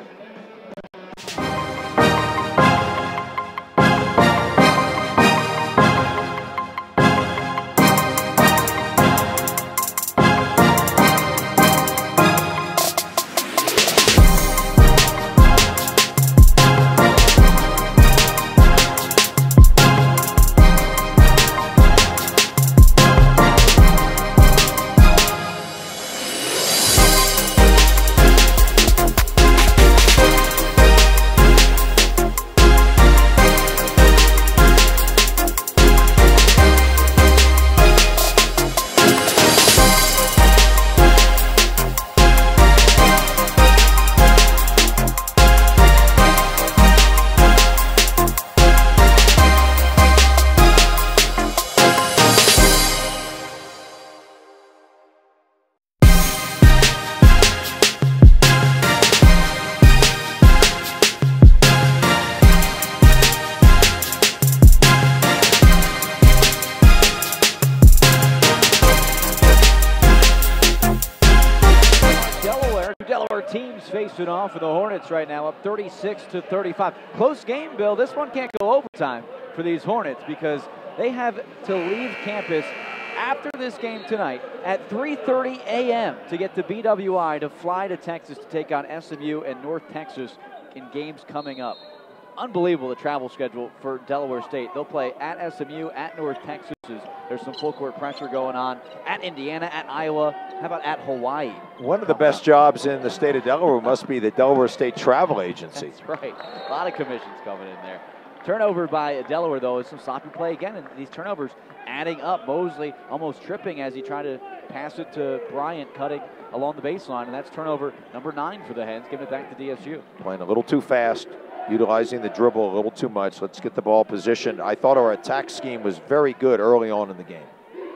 our teams facing off, and the Hornets right now up 36-35. Close game, Bill. This one can't go overtime for these Hornets because they have to leave campus after this game tonight at 3:30 a.m. to get to BWI to fly to Texas to take on SMU and North Texas in games coming up. Unbelievable, the travel schedule for Delaware State. They'll play at SMU, at North Texas. There's some full court pressure going on. At Indiana, at Iowa. How about at Hawaii? One of the best jobs in the state of Delaware must be the Delaware State Travel Agency. That's right. A lot of commissions coming in there. Turnover by Delaware, though, is some sloppy play again, and these turnovers adding up. Mosley almost tripping as he tried to pass it to Bryant, cutting along the baseline, and that's turnover number 9 for the Hens, giving it back to DSU. Playing a little too fast, utilizing the dribble a little too much. Let's get the ball positioned. I thought our attack scheme was very good early on in the game.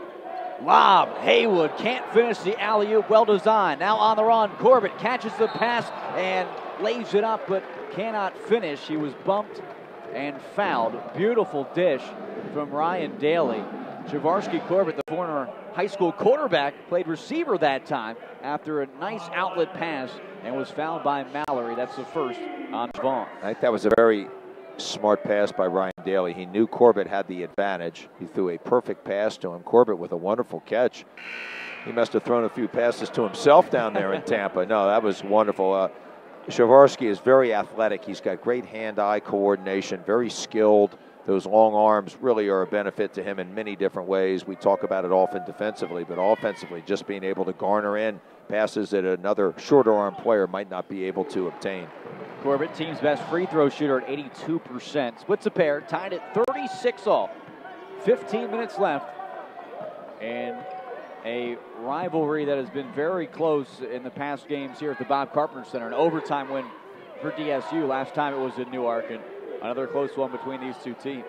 Lob, Haywood can't finish the alley-oop, well designed. Now on the run, Corbett catches the pass and lays it up, but cannot finish. He was bumped and fouled. Beautiful dish from Ryan Daly. Javarsky Corbett, the former high school quarterback, played receiver that time after a nice outlet pass and was fouled by Mallory. That's the first on Vaughn. I think that was a very smart pass by Ryan Daly. He knew Corbett had the advantage. He threw a perfect pass to him. Corbett with a wonderful catch. He must have thrown a few passes to himself down there in Tampa. No, that was wonderful. Javarsky is very athletic. He's got great hand-eye coordination, very skilled. Those long arms really are a benefit to him in many different ways. We talk about it often defensively, but offensively, just being able to garner in passes that another shorter arm player might not be able to obtain. Corbett, team's best free throw shooter at 82%. Splits a pair, tied at 36 all. 15 minutes left. And a rivalry that has been very close in the past games here at the Bob Carpenter Center. An overtime win for DSU. Last time it was in Newark, and another close one between these two teams.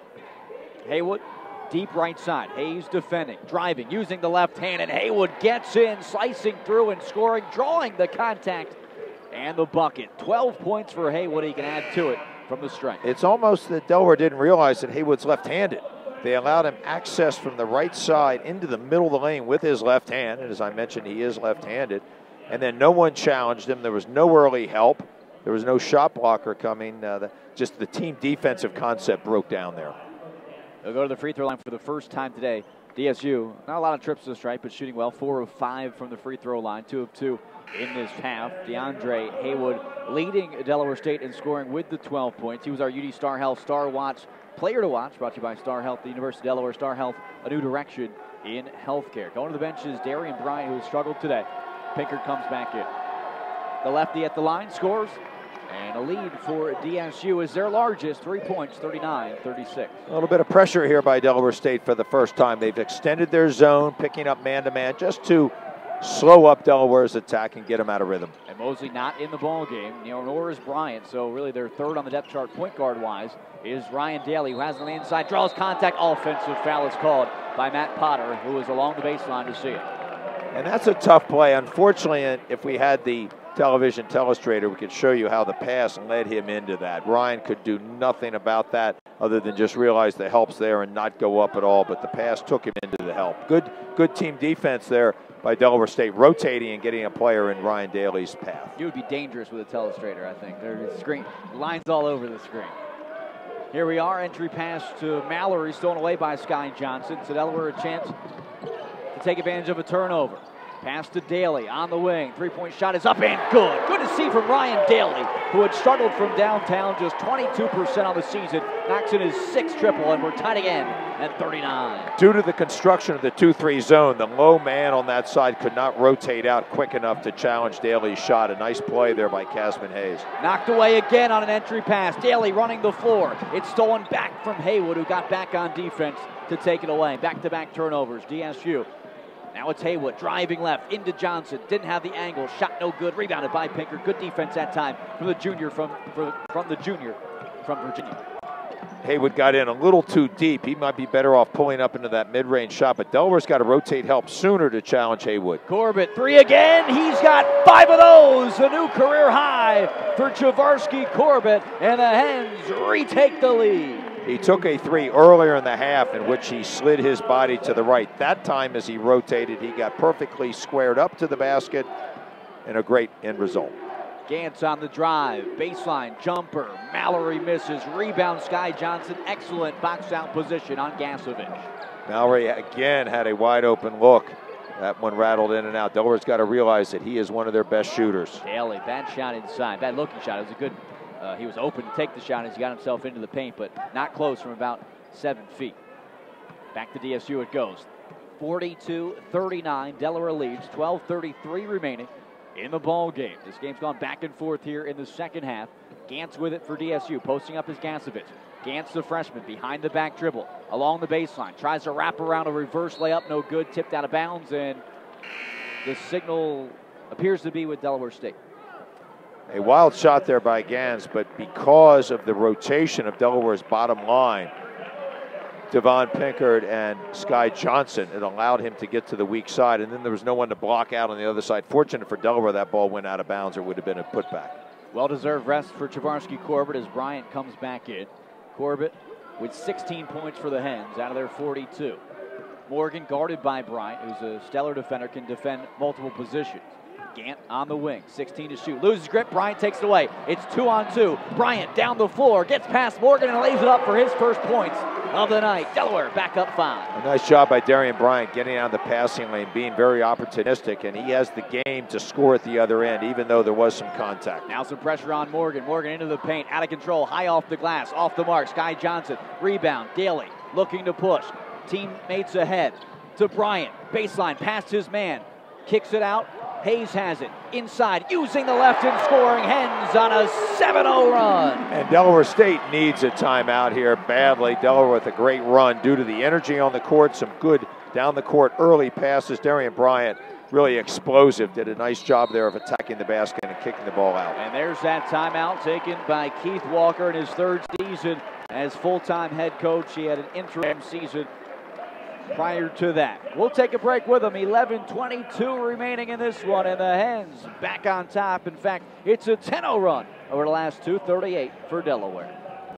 Haywood, deep right side. Hayes defending, driving, using the left hand, and Haywood gets in, slicing through and scoring, drawing the contact and the bucket. 12 points for Haywood. He can add to it from the strike. It's almost that Delaware didn't realize that Haywood's left-handed. They allowed him access from the right side into the middle of the lane with his left hand, and as I mentioned, he is left-handed. And then no one challenged him. There was no early help. There was no shot blocker coming. Just the team defensive concept broke down there. They'll go to the free throw line for the first time today. DSU, not a lot of trips to the stripe, but shooting well. 4 of 5 from the free throw line, 2 of 2 in this half. DeAndre Haywood leading Delaware State in scoring with the 12 points. He was our UD Star Health Star Watch Player to Watch, brought to you by Star Health, the University of Delaware. Star Health, a new direction in healthcare. Going to the bench is Darian Bryant, who has struggled today. Pinkard comes back in. The lefty at the line scores, and a lead for DSU is their largest, 3 points, 39-36. A little bit of pressure here by Delaware State for the first time. They've extended their zone, picking up man-to-man just to slow up Delaware's attack and get them out of rhythm. And Mosley not in the ball game, nor is Bryant, so really their third on the depth chart point guard-wise is Ryan Daly, who has on the inside, draws contact, offensive foul is called by Matt Potter, who is along the baseline to see it. And that's a tough play. Unfortunately, if we had the television telestrator, we could show you how the pass led him into that. Ryan could do nothing about that other than just realize the help's there and not go up at all, but the pass took him into the help. Good team defense there by Delaware State, rotating and getting a player in Ryan Daly's path. You would be dangerous with a telestrator, I think. There's screen lines all over the screen. Here we are, entry pass to Mallory, stolen away by Sky Johnson. So Delaware a chance to take advantage of a turnover. Pass to Daly on the wing. Three-point shot is up and good. Good to see from Ryan Daly, who had struggled from downtown, just 22% on the season. Knocks in his 6th triple, and we're tied again at 39. Due to the construction of the 2-3 zone, the low man on that side could not rotate out quick enough to challenge Daly's shot. A nice play there by Casman Hayes. Knocked away again on an entry pass. Daly running the floor. It's stolen back from Haywood, who got back on defense to take it away. Back-to-back turnovers. DSU. Now it's Haywood driving left into Johnson. Didn't have the angle. Shot no good. Rebounded by Pinkard. Good defense that time from the junior from Virginia. Haywood got in a little too deep. He might be better off pulling up into that mid-range shot, but Delaware's got to rotate help sooner to challenge Haywood. Corbett, 3 again. He's got 5 of those. A new career high for Javarsky Corbett, and the Hens retake the lead. He took a 3 earlier in the half in which he slid his body to the right. That time as he rotated, he got perfectly squared up to the basket in a great end result. Gantz on the drive, baseline jumper, Mallory misses, rebound Sky Johnson, excellent box out position on Gasevich. Mallory again had a wide open look. That one rattled in and out. Delaware's got to realize that he is one of their best shooters. Daly, bad shot inside, bad looking shot. It was a good, he was open to take the shot as he got himself into the paint, but not close from about 7 feet. Back to DSU it goes. 42-39, Delaware leads, 12:33 remaining in the ball game. This game's gone back and forth here in the second half. Gantz with it for DSU, posting up his Gasevich. Gantz, the freshman, behind the back dribble, along the baseline, tries to wrap around a reverse layup, no good, tipped out of bounds, and the signal appears to be with Delaware State. A wild shot there by Gantz, but because of the rotation of Delaware's bottom line, Devon Pinkard and Sky Johnson, it allowed him to get to the weak side, and then there was no one to block out on the other side. Fortunate for Delaware, that ball went out of bounds, or it would have been a putback. Well-deserved rest for Chavarsky Corbett as Bryant comes back in. Corbett with 16 points for the Hens out of their 42. Morgan guarded by Bryant, who's a stellar defender, can defend multiple positions. Gant on the wing, 16 to shoot, loses grip, Bryant takes it away. It's 2-on-2. Bryant down the floor, gets past Morgan and lays it up for his first points of the night. Delaware back up 5. A nice job by Darian Bryant getting out of the passing lane, being very opportunistic, and he has the game to score at the other end, even though there was some contact. Now some pressure on Morgan. Morgan into the paint, out of control, high off the glass, off the mark. Sky Johnson, rebound, Daly looking to push. Teammates ahead to Bryant, baseline, past his man, kicks it out. Hayes has it inside, using the left and scoring. Hens on a 7-0 run. And Delaware State needs a timeout here badly. Delaware with a great run due to the energy on the court, some good down the court early passes. Darian Bryant really explosive, did a nice job there of attacking the basket and kicking the ball out. And there's that timeout taken by Keith Walker in his 3rd season as full-time head coach. He had an interim season prior to that. We'll take a break with them. 11:22 remaining in this one, and the Hens back on top. In fact, it's a 10-0 run over the last 2:38 for Delaware.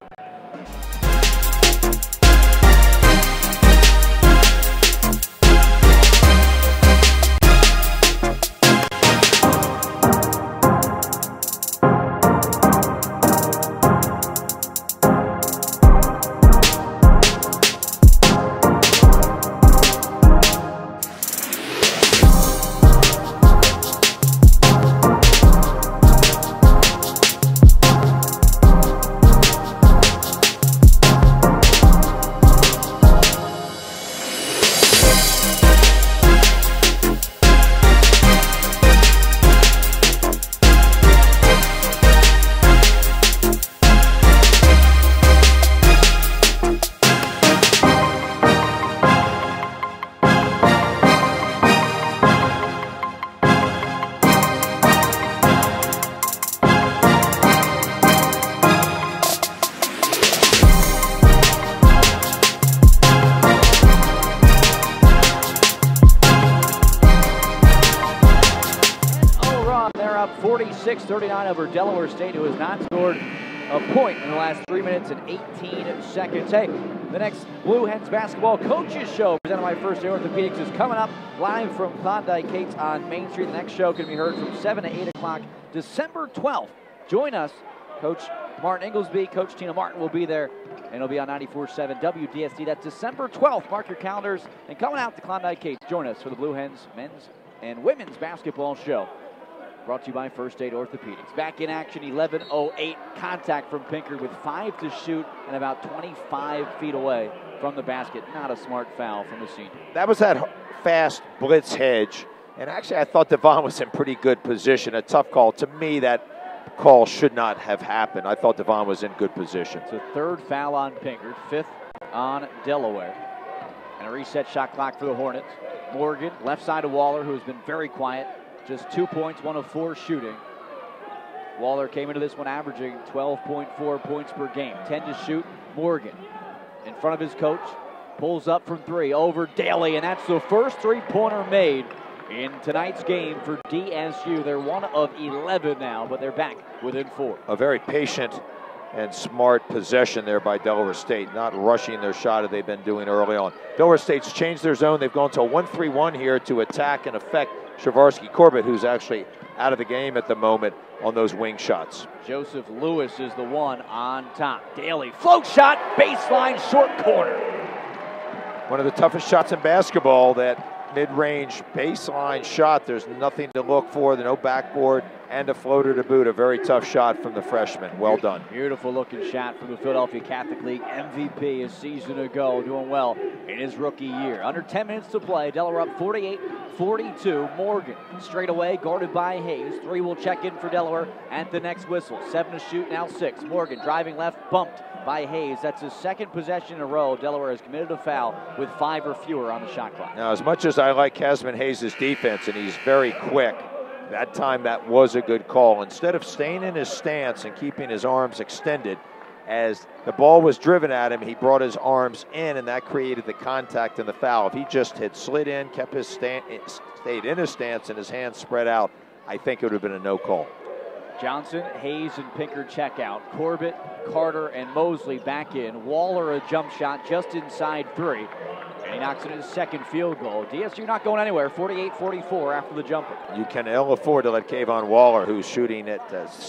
up 46-39 over Delaware State, who has not scored a point in the last 3 minutes and 18 seconds. Hey, the next Blue Hens basketball coaches show presented by First Aid Orthopedics is coming up live from Klondike Kate's on Main Street. The next show can be heard from 7 to 8 o'clock, December 12th. Join us. Coach Martin Inglesby, Coach Tina Martin will be there, and it'll be on 94.7 WDSD. That's December 12th. Mark your calendars. And coming out to Klondike Kate's, join us for the Blue Hens men's and women's basketball show. Brought to you by First Aid Orthopedics. Back in action, 11:08 contact from Pinker with 5 to shoot and about 25 feet away from the basket. Not a smart foul from the senior. That was that fast blitz hedge. And actually, I thought Devon was in pretty good position. A tough call. To me, that call should not have happened. I thought Devon was in good position. It's a third foul on Pinker, 5th on Delaware. And a reset shot clock for the Hornets. Morgan, left side of Waller, who has been very quiet. Just 2 points, 1 of 4 shooting. Waller came into this one averaging 12.4 points per game. 10 to shoot. Morgan in front of his coach. Pulls up from 3 over Daly, and that's the first three-pointer made in tonight's game for DSU. They're 1 of 11 now, but they're back within 4. A very patient and smart possession there by Delaware State, not rushing their shot as they've been doing early on. Delaware State's changed their zone. They've gone to a 1-3-1 here to attack and affect Shavarsky-Corbett, who's actually out of the game at the moment on those wing shots. Joseph Lewis is the one on top. Daly, float shot, baseline, short corner. One of the toughest shots in basketball, that mid-range baseline shot. There's nothing to look for, no backboard, and a floater to boot. A very tough shot from the freshman. Well done. Beautiful looking shot from the Philadelphia Catholic League MVP a season ago, doing well in his rookie year. Under 10 minutes to play, Delaware up 48-42. Morgan straight away, guarded by Hayes. 3 will check in for Delaware at the next whistle. 7 to shoot, now 6. Morgan driving left, bumped by Hayes. That's his second possession in a row. Delaware has committed a foul with 5 or fewer on the shot clock. Now, as much as I like Casman Hayes' defense, and he's very quick, that time that was a good call. Instead of staying in his stance and keeping his arms extended, as the ball was driven at him, he brought his arms in, and that created the contact and the foul. If he just had slid in, kept his stayed in his stance and his hands spread out, I think it would have been a no call. Johnson, Hayes, and Pinker check out. Corbett, Carter, and Mosley back in. Waller a jump shot just inside 3. And he knocks in his second field goal. DSU not going anywhere, 48-44 after the jumper. You can ill afford to let Kayvon Waller, who's shooting at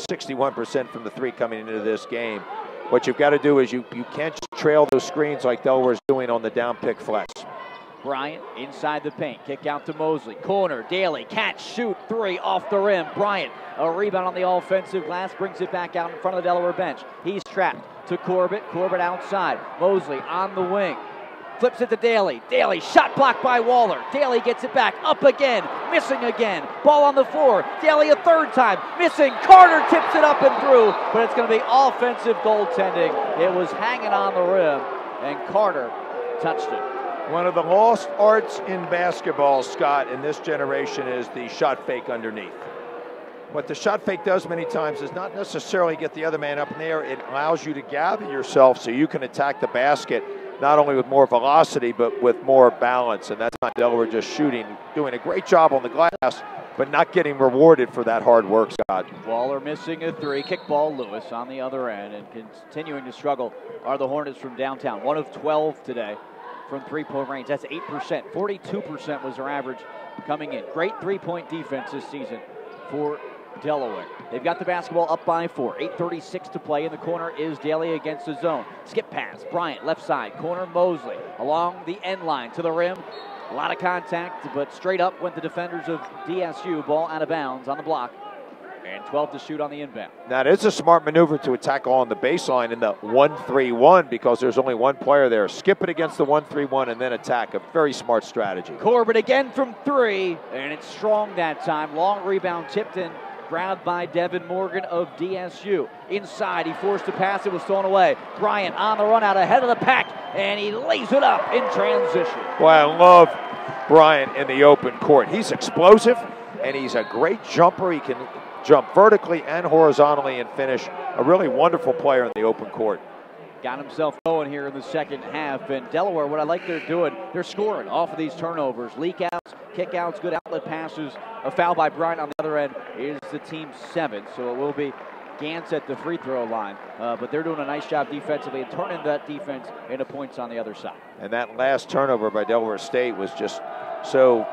61% from the 3 coming into this game. What you've got to do is you can't just trail those screens like Delaware's doing on the down pick flex. Bryant inside the paint, kick out to Mosley. Corner, Daly, catch, shoot, 3 off the rim. Bryant, a rebound on the offensive glass, brings it back out in front of the Delaware bench. He's trapped to Corbett, Corbett outside. Mosley on the wing, flips it to Daly. Daly, shot blocked by Waller. Daly gets it back, up again, missing again. Ball on the floor, Daly a third time, missing. Carter tips it up and through, but it's going to be offensive goaltending. It was hanging on the rim, and Carter touched it. One of the lost arts in basketball, Scott, in this generation is the shot fake underneath. What the shot fake does many times is not necessarily get the other man up in the air. It allows you to gather yourself so you can attack the basket not only with more velocity but with more balance. And that's not Delaware just shooting, doing a great job on the glass, but not getting rewarded for that hard work, Scott. Waller missing a 3, kickball Lewis on the other end, and continuing to struggle are the Hornets from downtown. 1 of 12 today from 3-point range. That's 8%. 42% was their average coming in. Great 3-point defense this season for Delaware. They've got the basketball up by 4. 8:36 to play. In the corner is Daly against the zone. Skip pass. Bryant left side. Corner Mosley along the end line to the rim. A lot of contact, but straight up went the defenders of DSU. Ball out of bounds on the block. And 12 to shoot on the inbound. Now, it's a smart maneuver to attack on the baseline in the 1-3-1 because there's only one player there. Skip it against the 1-3-1 and then attack. A very smart strategy. Corbett again from 3, and it's strong that time. Long rebound tipped in, grabbed by Devin Morgan of DSU. Inside, he forced a pass. It was thrown away. Bryant on the run out ahead of the pack, and he lays it up in transition. Boy, I love Bryant in the open court. He's explosive, and he's a great jumper. He can jump vertically and horizontally and finish. A really wonderful player in the open court. Got himself going here in the second half. And Delaware, what I like they're doing, they're scoring off of these turnovers. Leak outs, kick outs, good outlet passes. A foul by Bryant on the other end is the team's 7th. So it will be Gantz at the free throw line. But they're doing a nice job defensively and turning that defense into points on the other side. And that last turnover by Delaware State was just so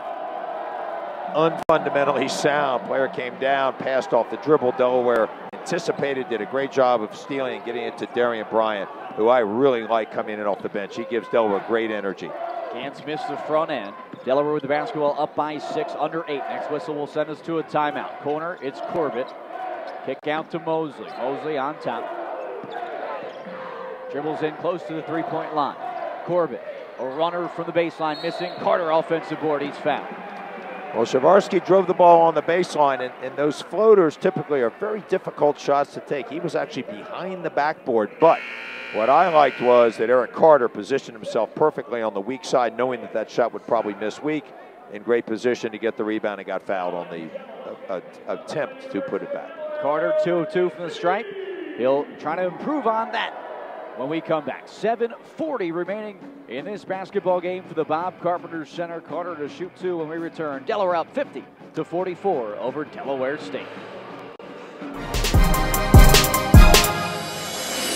unfundamentally sound. Player came down, passed off the dribble. Delaware anticipated, did a great job of stealing and getting it to Darian Bryant, who I really like coming in off the bench. He gives Delaware great energy. Gantz missed the front end. Delaware with the basketball up by 6, under 8. Next whistle will send us to a timeout. Corner, it's Corbett. Kick out to Mosley. Mosley on top. Dribbles in close to the 3-point line. Corbett, a runner from the baseline, missing. Carter offensive board, he's fouled. Well, Shavarsky drove the ball on the baseline, and those floaters typically are very difficult shots to take. He was actually behind the backboard, but what I liked was that Eric Carter positioned himself perfectly on the weak side, knowing that that shot would probably miss weak, in great position to get the rebound and got fouled on the attempt to put it back. Carter 2 of 2 from the stripe. He'll try to improve on that when we come back. 7:40 remaining in this basketball game for the Bob Carpenter Center. Carter to shoot 2 when we return. Delaware up 50-44 over Delaware State.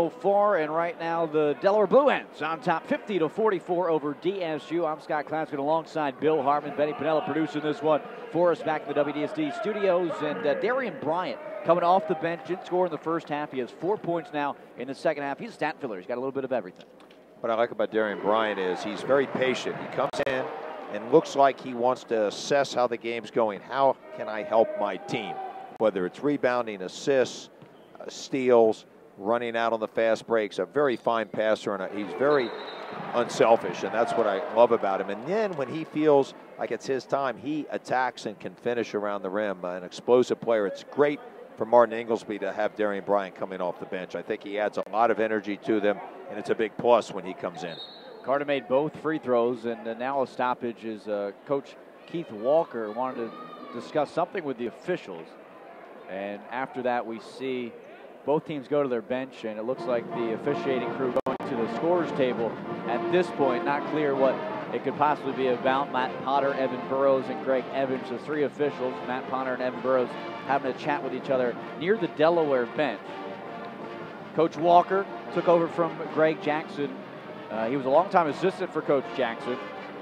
so far, and right now the Delaware Blue Hens on top 50-44 over DSU. I'm Scott Klanskin alongside Bill Hartman, Benny Pinella producing this one for us back in the WDSD studios, and Darian Bryant coming off the bench, didn't score in the first half. He has 4 points now in the second half. He's a stat filler. He's got a little bit of everything. What I like about Darian Bryant is he's very patient. He comes in and looks like he wants to assess how the game's going. How can I help my team? Whether it's rebounding, assists, steals, running out on the fast breaks. A very fine passer, and he's very unselfish, and that's what I love about him. And then when he feels like it's his time, he attacks and can finish around the rim. An explosive player. It's great for Martin Inglesby to have Darian Bryant coming off the bench. I think he adds a lot of energy to them, and it's a big plus when he comes in. Carter made both free throws, and now a stoppage is Coach Keith Walker wanted to discuss something with the officials. And after that, we see both teams go to their bench, and it looks like the officiating crew going to the scorers table. At this point, not clear what it could possibly be about. Matt Potter, Evan Burrows, and Greg Evans, the three officials, Matt Potter and Evan Burrows, having a chat with each other near the Delaware bench. Coach Walker took over from Greg Jackson. He was a longtime assistant for Coach Jackson.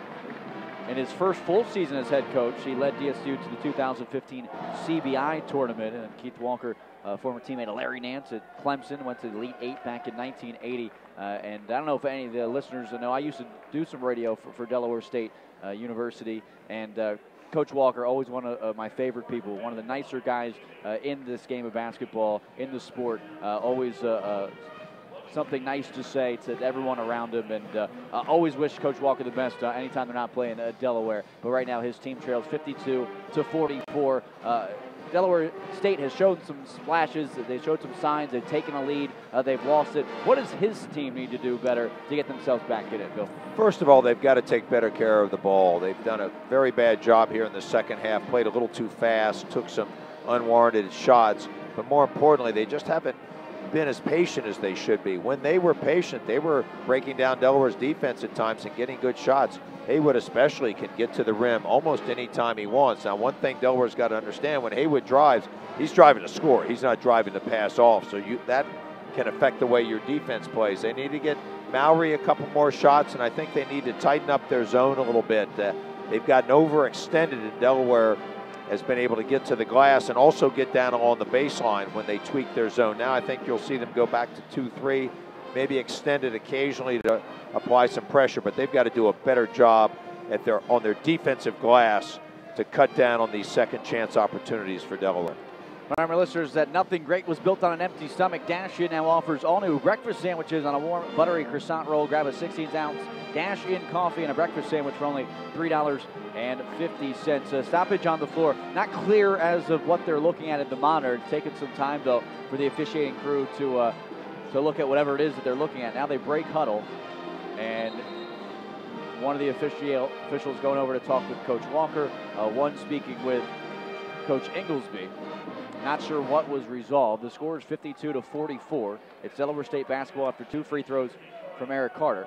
In his first full season as head coach, he led DSU to the 2015 CBI tournament. And Keith Walker, former teammate of Larry Nance at Clemson, went to the Elite Eight back in 1980. And I don't know if any of the listeners know, I used to do some radio for Delaware State University. And Coach Walker, always one of my favorite people, one of the nicer guys in this game of basketball, in the sport, always something nice to say to everyone around him, and always wish Coach Walker the best anytime they're not playing Delaware. But right now his team trails 52-44. Delaware State has shown some splashes. They showed some signs. They've taken a lead. They've lost it. What does his team need to do better to get themselves back in it, Bill? First of all, they've got to take better care of the ball. They've done a very bad job here in the second half, played a little too fast, took some unwarranted shots. But more importantly, they just haven't been as patient as they should be. When they were patient, they were breaking down Delaware's defense at times and getting good shots. Haywood especially can get to the rim almost any time he wants. Now, one thing Delaware's got to understand, when Haywood drives, he's driving to score. He's not driving to pass off. So that can affect the way your defense plays. They need to get Mallory a couple more shots, and I think they need to tighten up their zone a little bit. They've gotten overextended, and Delaware has been able to get to the glass and also get down along the baseline when they tweak their zone. Now I think you'll see them go back to 2-3, maybe extend it occasionally to apply some pressure, but they've got to do a better job on their defensive glass to cut down on these second chance opportunities for Delaware. Remember, listeners, that nothing great was built on an empty stomach. Dash In now offers all new breakfast sandwiches on a warm, buttery croissant roll. Grab a 16-ounce Dash In coffee and a breakfast sandwich for only $3.50. Stoppage on the floor. Not clear as of what they're looking at the monitor. It's taken some time, though, for the officiating crew to look at whatever it is that they're looking at. Now they break huddle, and one of the officials going over to talk with Coach Walker, one speaking with Coach Inglesby. Not sure what was resolved. The score is 52-44. It's Delaware State basketball after 2 free throws from Eric Carter.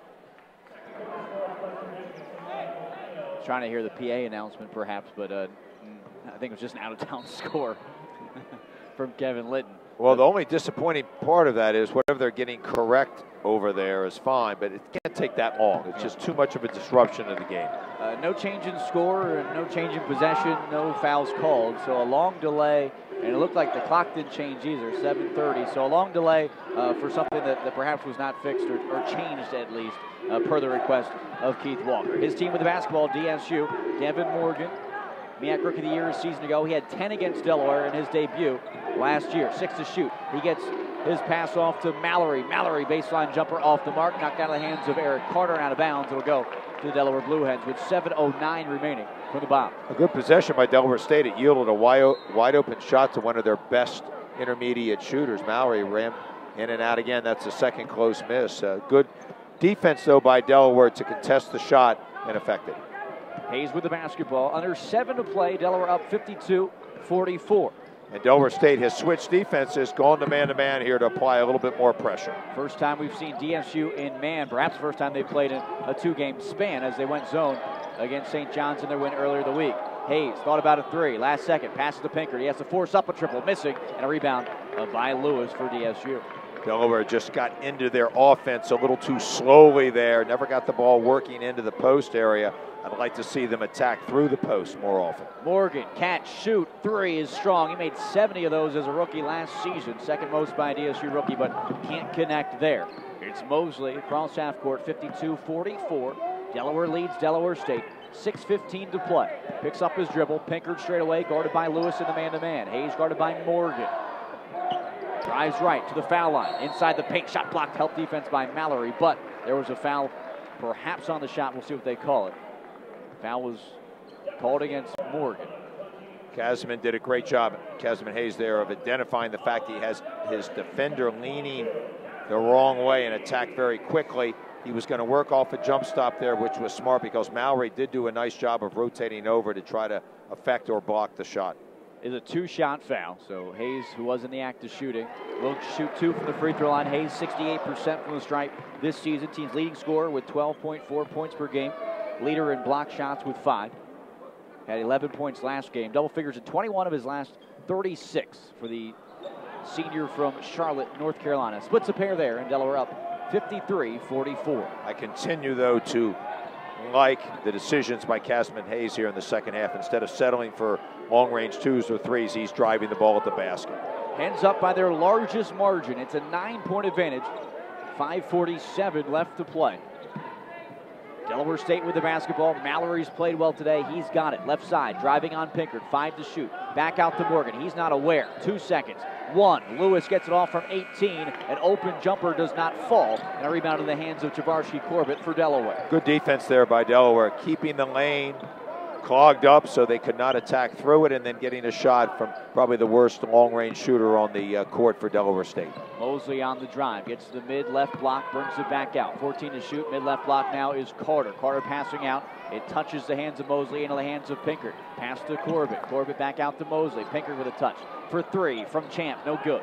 Trying to hear the PA announcement perhaps, but I think it was just an out-of-town score from Kevin Litton. Well, the only disappointing part of that is whatever they're getting correct over there is fine, but it can't take that long. It's just too much of a disruption of the game. No change in score, and no change in possession, no fouls called. So a long delay, and it looked like the clock didn't change either, 7:30. So a long delay for something that perhaps was not fixed or changed at least per the request of Keith Walker. His team with the basketball, DSU, Devin Morgan, MEAC Rookie of the Year a season ago. He had 10 against Delaware in his debut last year. 6 to shoot. He gets his pass off to Mallory. Mallory, baseline jumper off the mark, knocked out of the hands of Eric Carter and out of bounds. It'll go to the Delaware Blue Hens with 7:09 remaining from the bomb. A good possession by Delaware State. It yielded a wide open shot to one of their best intermediate shooters. Mallory ran in and out again. That's the second close miss. Good defense, though, by Delaware to contest the shot and affect it. Hayes with the basketball. Under 7 to play. Delaware up 52-44. And Delaware State has switched defenses, gone to man here to apply a little bit more pressure. First time we've seen DSU in man, perhaps the first time they played in a 2-game span as they went zone against St. John's in their win earlier the week. Hayes thought about a 3. Last second, passes to Pinkert. He has to force up a triple, missing, and a rebound by Lewis for DSU. Delaware just got into their offense a little too slowly there, never got the ball working into the post area. I'd like to see them attack through the post more often. Morgan, catch, shoot, three is strong. He made 70 of those as a rookie last season. Second most by a DSU rookie, but can't connect there. It's Mosley across half court, 52-44. Delaware leads Delaware State. 6:15 to play. Picks up his dribble. Pinkard straight away, guarded by Lewis in the man-to-man. Hayes guarded by Morgan. Drives right to the foul line. Inside the paint, shot blocked. Help defense by Mallory, but there was a foul perhaps on the shot. We'll see what they call it. Foul was called against Morgan. Casman did a great job, Casman Hayes there, of identifying the fact he has his defender leaning the wrong way and attack very quickly. He was going to work off a jump stop there, which was smart because Mallory did do a nice job of rotating over to try to affect or block the shot. Is a two-shot foul, so Hayes, who was in the act of shooting, will shoot two from the free throw line. Hayes 68% from the stripe this season. Team's leading scorer with 12.4 points per game. Leader in block shots with 5. Had 11 points last game. Double figures in 21 of his last 36 for the senior from Charlotte, North Carolina. Splits a pair there, and Delaware up 53-44. I continue, though, to like the decisions by Casman Hayes here in the second half. Instead of settling for long-range twos or threes, he's driving the ball at the basket. Hens up by their largest margin. It's a 9-point advantage. 5:47 left to play. Delaware State with the basketball. Mallory's played well today. He's got it. Left side, driving on Pinkard. 5 to shoot. Back out to Morgan. He's not aware. 2 seconds. 1. Lewis gets it off from 18. An open jumper does not fall. And a rebound in the hands of Javarsky Corbett for Delaware. Good defense there by Delaware, keeping the lane clogged up so they could not attack through it, and then getting a shot from probably the worst long-range shooter on the court for Delaware State. Mosley on the drive, gets to the mid-left block, brings it back out. 14 to shoot, mid-left block now is Carter. Carter passing out. It touches the hands of Mosley into the hands of Pinkard. Pass to Corbett. Corbett back out to Mosley. Pinkard with a touch for 3 from Champ. No good.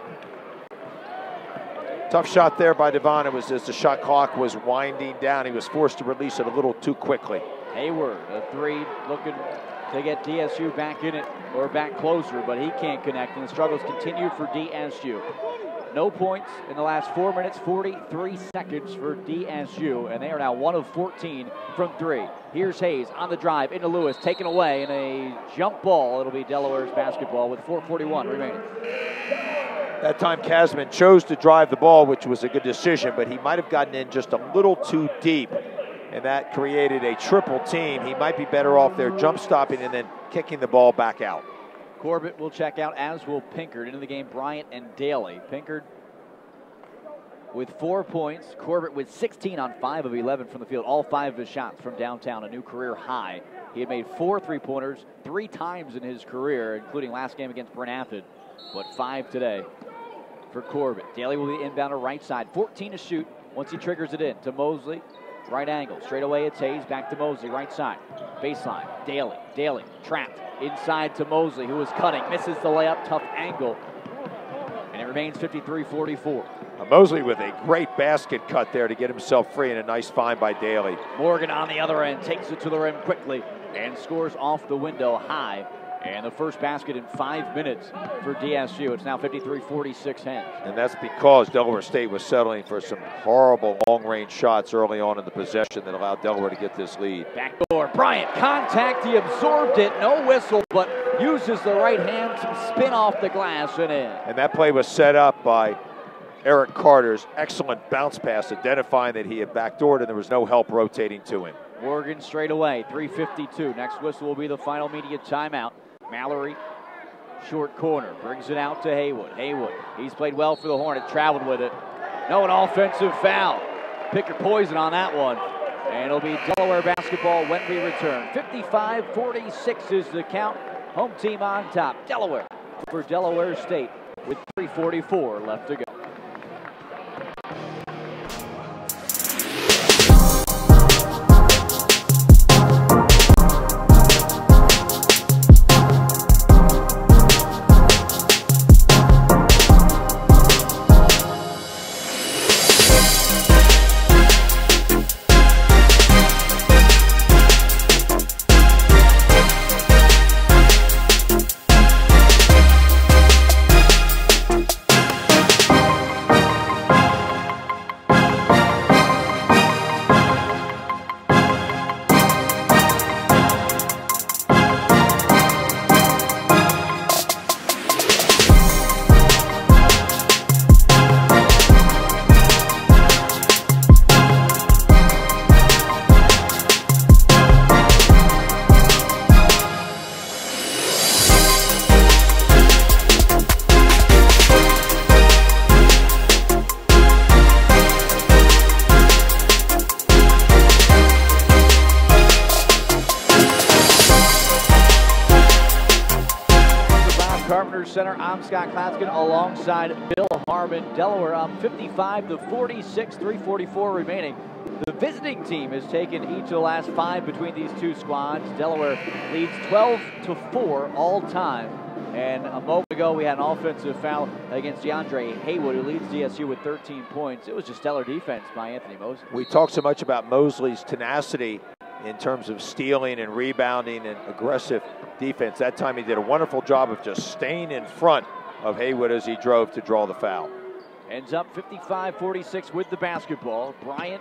Tough shot there by Devon. It was as the shot clock was winding down. He was forced to release it a little too quickly. Hayward, a 3, looking to get DSU back in it or back closer, but he can't connect, and the struggles continue for DSU. No points in the last 4 minutes, 43 seconds for DSU, and they are now 1 of 14 from 3. Here's Hayes on the drive into Lewis, taken away in a jump ball. It'll be Delaware's basketball with 4:41 remaining. That time Casman chose to drive the ball, which was a good decision, but he might have gotten in just a little too deep, and that created a triple team. He might be better off there jump stopping and then kicking the ball back out. Corbett will check out, as will Pinkard. Into the game, Bryant and Daly. Pinkard with 4 points. Corbett with 16 on 5 of 11 from the field. All 5 of his shots from downtown, a new career high. He had made 4 3-pointers 3 times in his career, including last game against Bryn Athyn, but 5 today for Corbett. Daly will be inbound to right side. 14 to shoot once he triggers it in to Mosley. Right angle, straight away it's Hayes, back to Mosley, right side. Baseline, Daly, trapped. Inside to Mosley, who was cutting, misses the layup, tough angle. And it remains 53-44. Mosley with a great basket cut there to get himself free, and a nice find by Daly. Morgan on the other end, takes it to the rim quickly, and scores off the window high. And the first basket in 5 minutes for DSU. It's now 53-46 Hens. And that's because Delaware State was settling for some horrible long-range shots early on in the possession that allowed Delaware to get this lead. Backdoor, Bryant, contact, he absorbed it, no whistle, but uses the right hand to spin off the glass and in. And that play was set up by Eric Carter's excellent bounce pass, identifying that he had backdoored and there was no help rotating to him. Morgan straight away, 3:52. Next whistle will be the final media timeout. Mallory, short corner, brings it out to Haywood. Haywood, he's played well for the Hornets, traveled with it. No, an offensive foul. Pick your poison on that one. And it'll be Delaware basketball when we return. 55-46 is the count. Home team on top. Delaware for Delaware State with 3:44 left to go. Center. I'm Scott Klatskin alongside Bill Harmon. Delaware up 55-46, 3:44 remaining. The visiting team has taken each of the last 5 between these two squads. Delaware leads 12-4 all time. And a moment ago, we had an offensive foul against DeAndre Haywood, who leads DSU with 13 points. It was just stellar defense by Anthony Mosley. We talked so much about Mosley's tenacity in terms of stealing and rebounding and aggressive defense. That time he did a wonderful job of just staying in front of Haywood as he drove to draw the foul. Ends up 55-46 with the basketball. Bryant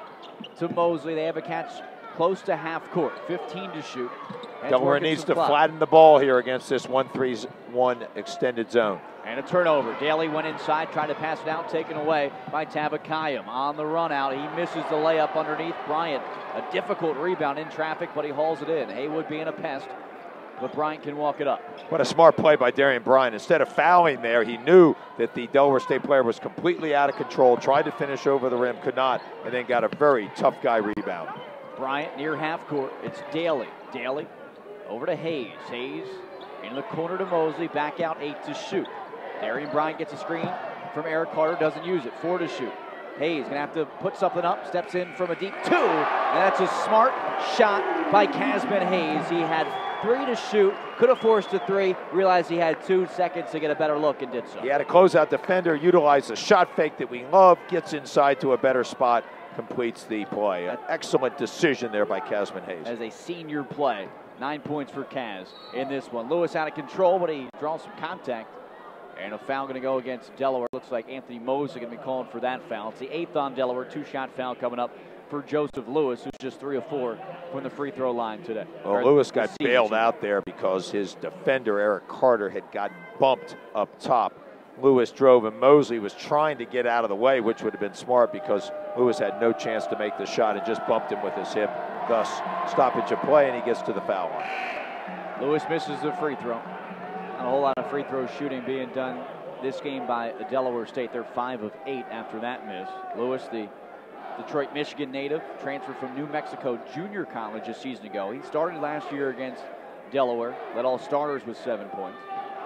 to Mosley. They have a catch close to half court, 15 to shoot. Delaware needs to flatten the ball here against this 1-3-1 extended zone. And a turnover. Daly went inside, tried to pass it out, taken away by Tabakayam. On the run out, he misses the layup underneath Bryant. A difficult rebound in traffic, but he hauls it in. Haywood being a pest, but Bryant can walk it up. What a smart play by Darian Bryant. Instead of fouling there, he knew that the Delaware State player was completely out of control, tried to finish over the rim, could not, and then got a very tough guy rebound. Bryant near half court. It's Daly. Daly over to Hayes. Hayes in the corner to Mosley. Back out 8 to shoot. Darian Bryant gets a screen from Eric Carter. Doesn't use it. 4 to shoot. Hayes going to have to put something up. Steps in from a deep 2. And that's a smart shot by Casman Hayes. He had 3 to shoot. Could have forced a 3. Realized he had 2 seconds to get a better look and did so. He had a closeout defender. Utilized the shot fake that we love. Gets inside to a better spot. Completes the play. An excellent decision there by Casman Hayes. As a senior play. 9 points for Kaz in this one. Lewis out of control, but he draws some contact. And a foul going to go against Delaware. Looks like Anthony Mosley going to be calling for that foul. It's the 8th on Delaware. 2-shot foul coming up for Joseph Lewis, who's just 3 of 4 from the free throw line today. Well, Lewis got bailed out there because his defender, Eric Carter, had gotten bumped up top. Lewis drove, and Mosley was trying to get out of the way, which would have been smart because Lewis had no chance to make the shot and just bumped him with his hip. Thus, stoppage of play, and he gets to the foul line. Lewis misses the free throw. Not a whole lot of free throw shooting being done this game by Delaware State. They're 5 of 8 after that miss. Lewis, the Detroit, Michigan native, transferred from New Mexico Junior College a season ago. He started last year against Delaware, led all starters with 7 points.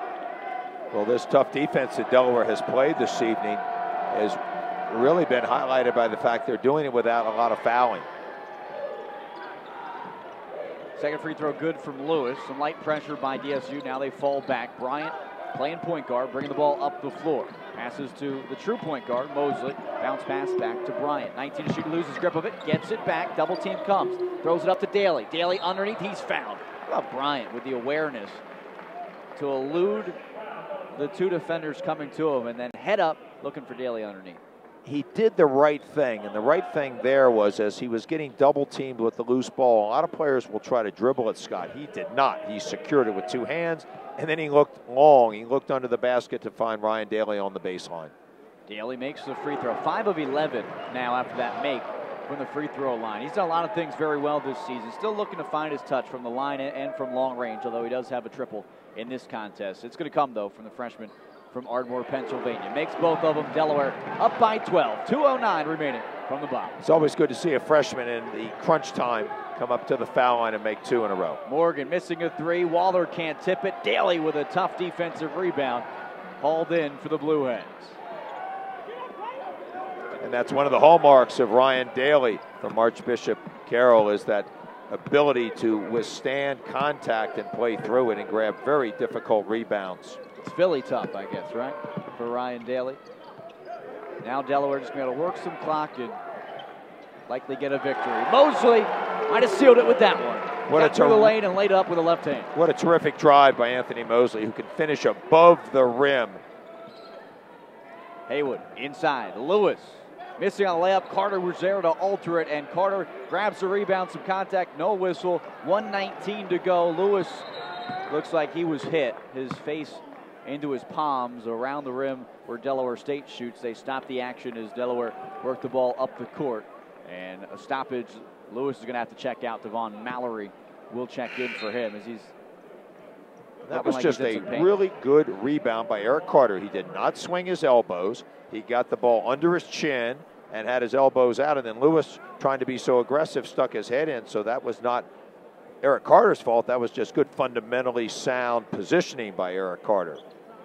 Well, this tough defense that Delaware has played this evening has really been highlighted by the fact they're doing it without a lot of fouling. Second free throw good from Lewis. Some light pressure by DSU. Now they fall back. Bryant playing point guard, bringing the ball up the floor. Passes to the true point guard, Mosley. Bounce pass back to Bryant. 19 to shoot, loses grip of it, gets it back. Double team comes. Throws it up to Daly. Daly underneath, he's fouled. How about Bryant with the awareness to elude the 2 defenders coming to him and then head up looking for Daly underneath. He did the right thing, and the right thing there was as he was getting double teamed with the loose ball. A lot of players will try to dribble at Scott. He did not. He secured it with 2 hands, and then he looked long. He looked under the basket to find Ryan Daly on the baseline. Daly makes the free throw. 5 of 11 now after that make from the free throw line. He's done a lot of things very well this season. Still looking to find his touch from the line and from long range, although he does have a triple in this contest. It's going to come, though, from the freshman from Ardmore, Pennsylvania. Makes both of them. Delaware up by 12. 2:09 remaining from the bottom. It's always good to see a freshman in the crunch time come up to the foul line and make 2 in a row. Morgan missing a 3. Waller can't tip it. Daly with a tough defensive rebound. Hauled in for the Blue Hens. And that's one of the hallmarks of Ryan Daly from Archbishop Carroll, is that ability to withstand contact and play through it and grab very difficult rebounds. It's Philly tough, I guess, right, for Ryan Daly. Now Delaware just going to work some clock and likely get a victory. Mosley might have sealed it with that one. Got through the lane and laid up with a left hand. What a terrific drive by Anthony Mosley, who can finish above the rim. Haywood inside. Lewis missing on the layup. Carter was there to alter it, and Carter grabs the rebound, some contact, no whistle. 1:19 to go. Lewis looks like he was hit. His face into his palms around the rim where Delaware State shoots. They stop the action as Delaware work the ball up the court. And a stoppage. Lewis is going to have to check out. Devon Mallory will check in for him as he's... That was just a really good rebound by Eric Carter. He did not swing his elbows. He got the ball under his chin and had his elbows out. And then Lewis, trying to be so aggressive, stuck his head in. So that was not Eric Carter's fault. That was just good, fundamentally sound positioning by Eric Carter.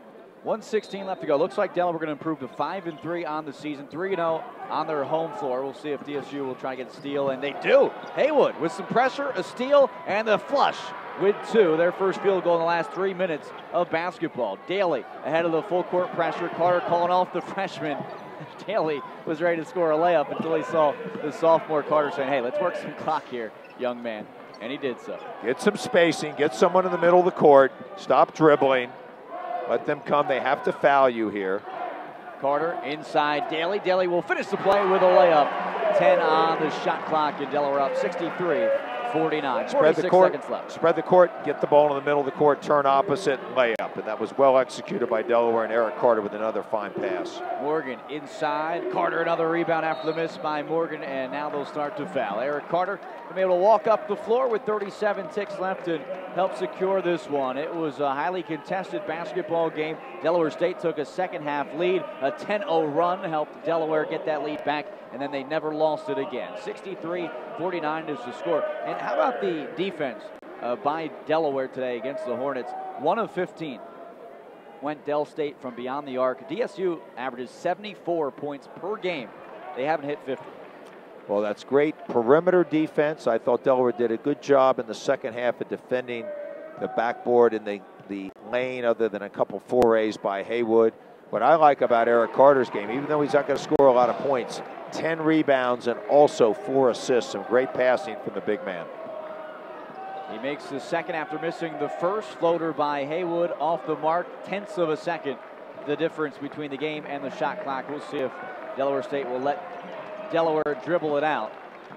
1:16 left to go. Looks like Delaware going to improve to 5-3 on the season, 3-0 on their home floor. We'll see if DSU will try to get a steal, and they do. Haywood with some pressure, a steal, and a flush with 2. Their first field goal in the last 3 minutes of basketball. Daly ahead of the full court pressure. Carter calling off the freshman. Daly was ready to score a layup until he saw the sophomore Carter saying, hey, let's work some clock here, young man. And he did so. Get some spacing, get someone in the middle of the court, stop dribbling. Let them come. They have to foul you here. Carter inside Daly. Daly will finish the play with a layup. 10 on the shot clock, and Delaware up 63-49. Spread the court. Seconds left. Spread the court. Get the ball in the middle of the court. Turn opposite and layup. And that was well executed by Delaware, and Eric Carter with another fine pass. Morgan inside. Carter another rebound after the miss by Morgan, and now they'll start to foul. Eric Carter will be able to walk up the floor with 37 ticks left and help secure this one. It was a highly contested basketball game. Delaware State took a second half lead. A 10-0 run helped Delaware get that lead back, and then they never lost it again. 63-49 is the score. And how about the defense by Delaware today against the Hornets? 1 of 15 went Del State from beyond the arc. DSU averages 74 points per game. They haven't hit 50. Well, that's great perimeter defense. I thought Delaware did a good job in the second half of defending the backboard in the lane, other than a couple forays by Haywood. What I like about Eric Carter's game, even though he's not going to score a lot of points, 10 rebounds and also 4 assists. Some great passing from the big man. He makes the second after missing the first. Floater by Haywood off the mark. Tenths of a second, the difference between the game and the shot clock. We'll see if Delaware State will let Delaware dribble it out.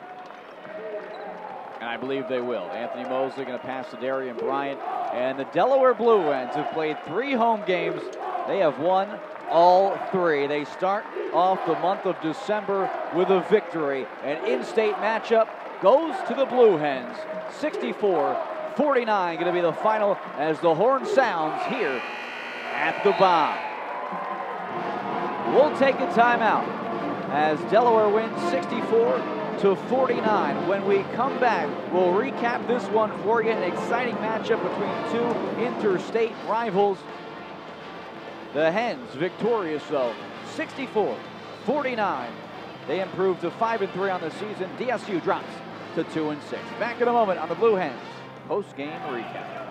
And I believe they will. Anthony Mosley going to pass to Darian Bryant. And the Delaware Blue Hens have played 3 home games. They have won all 3. They start off the month of December with a victory. An in-state matchup goes to the Blue Hens. 64-49 going to be the final as the horn sounds here at the Bomb. We'll take a timeout as Delaware wins 64-49. When we come back, we'll recap this one for you. An exciting matchup between 2 interstate rivals. The Hens victorious though, 64-49. They improve to 5-3 on the season. DSU drops to 2-6. Back in a moment on the Blue Hens post-game recap.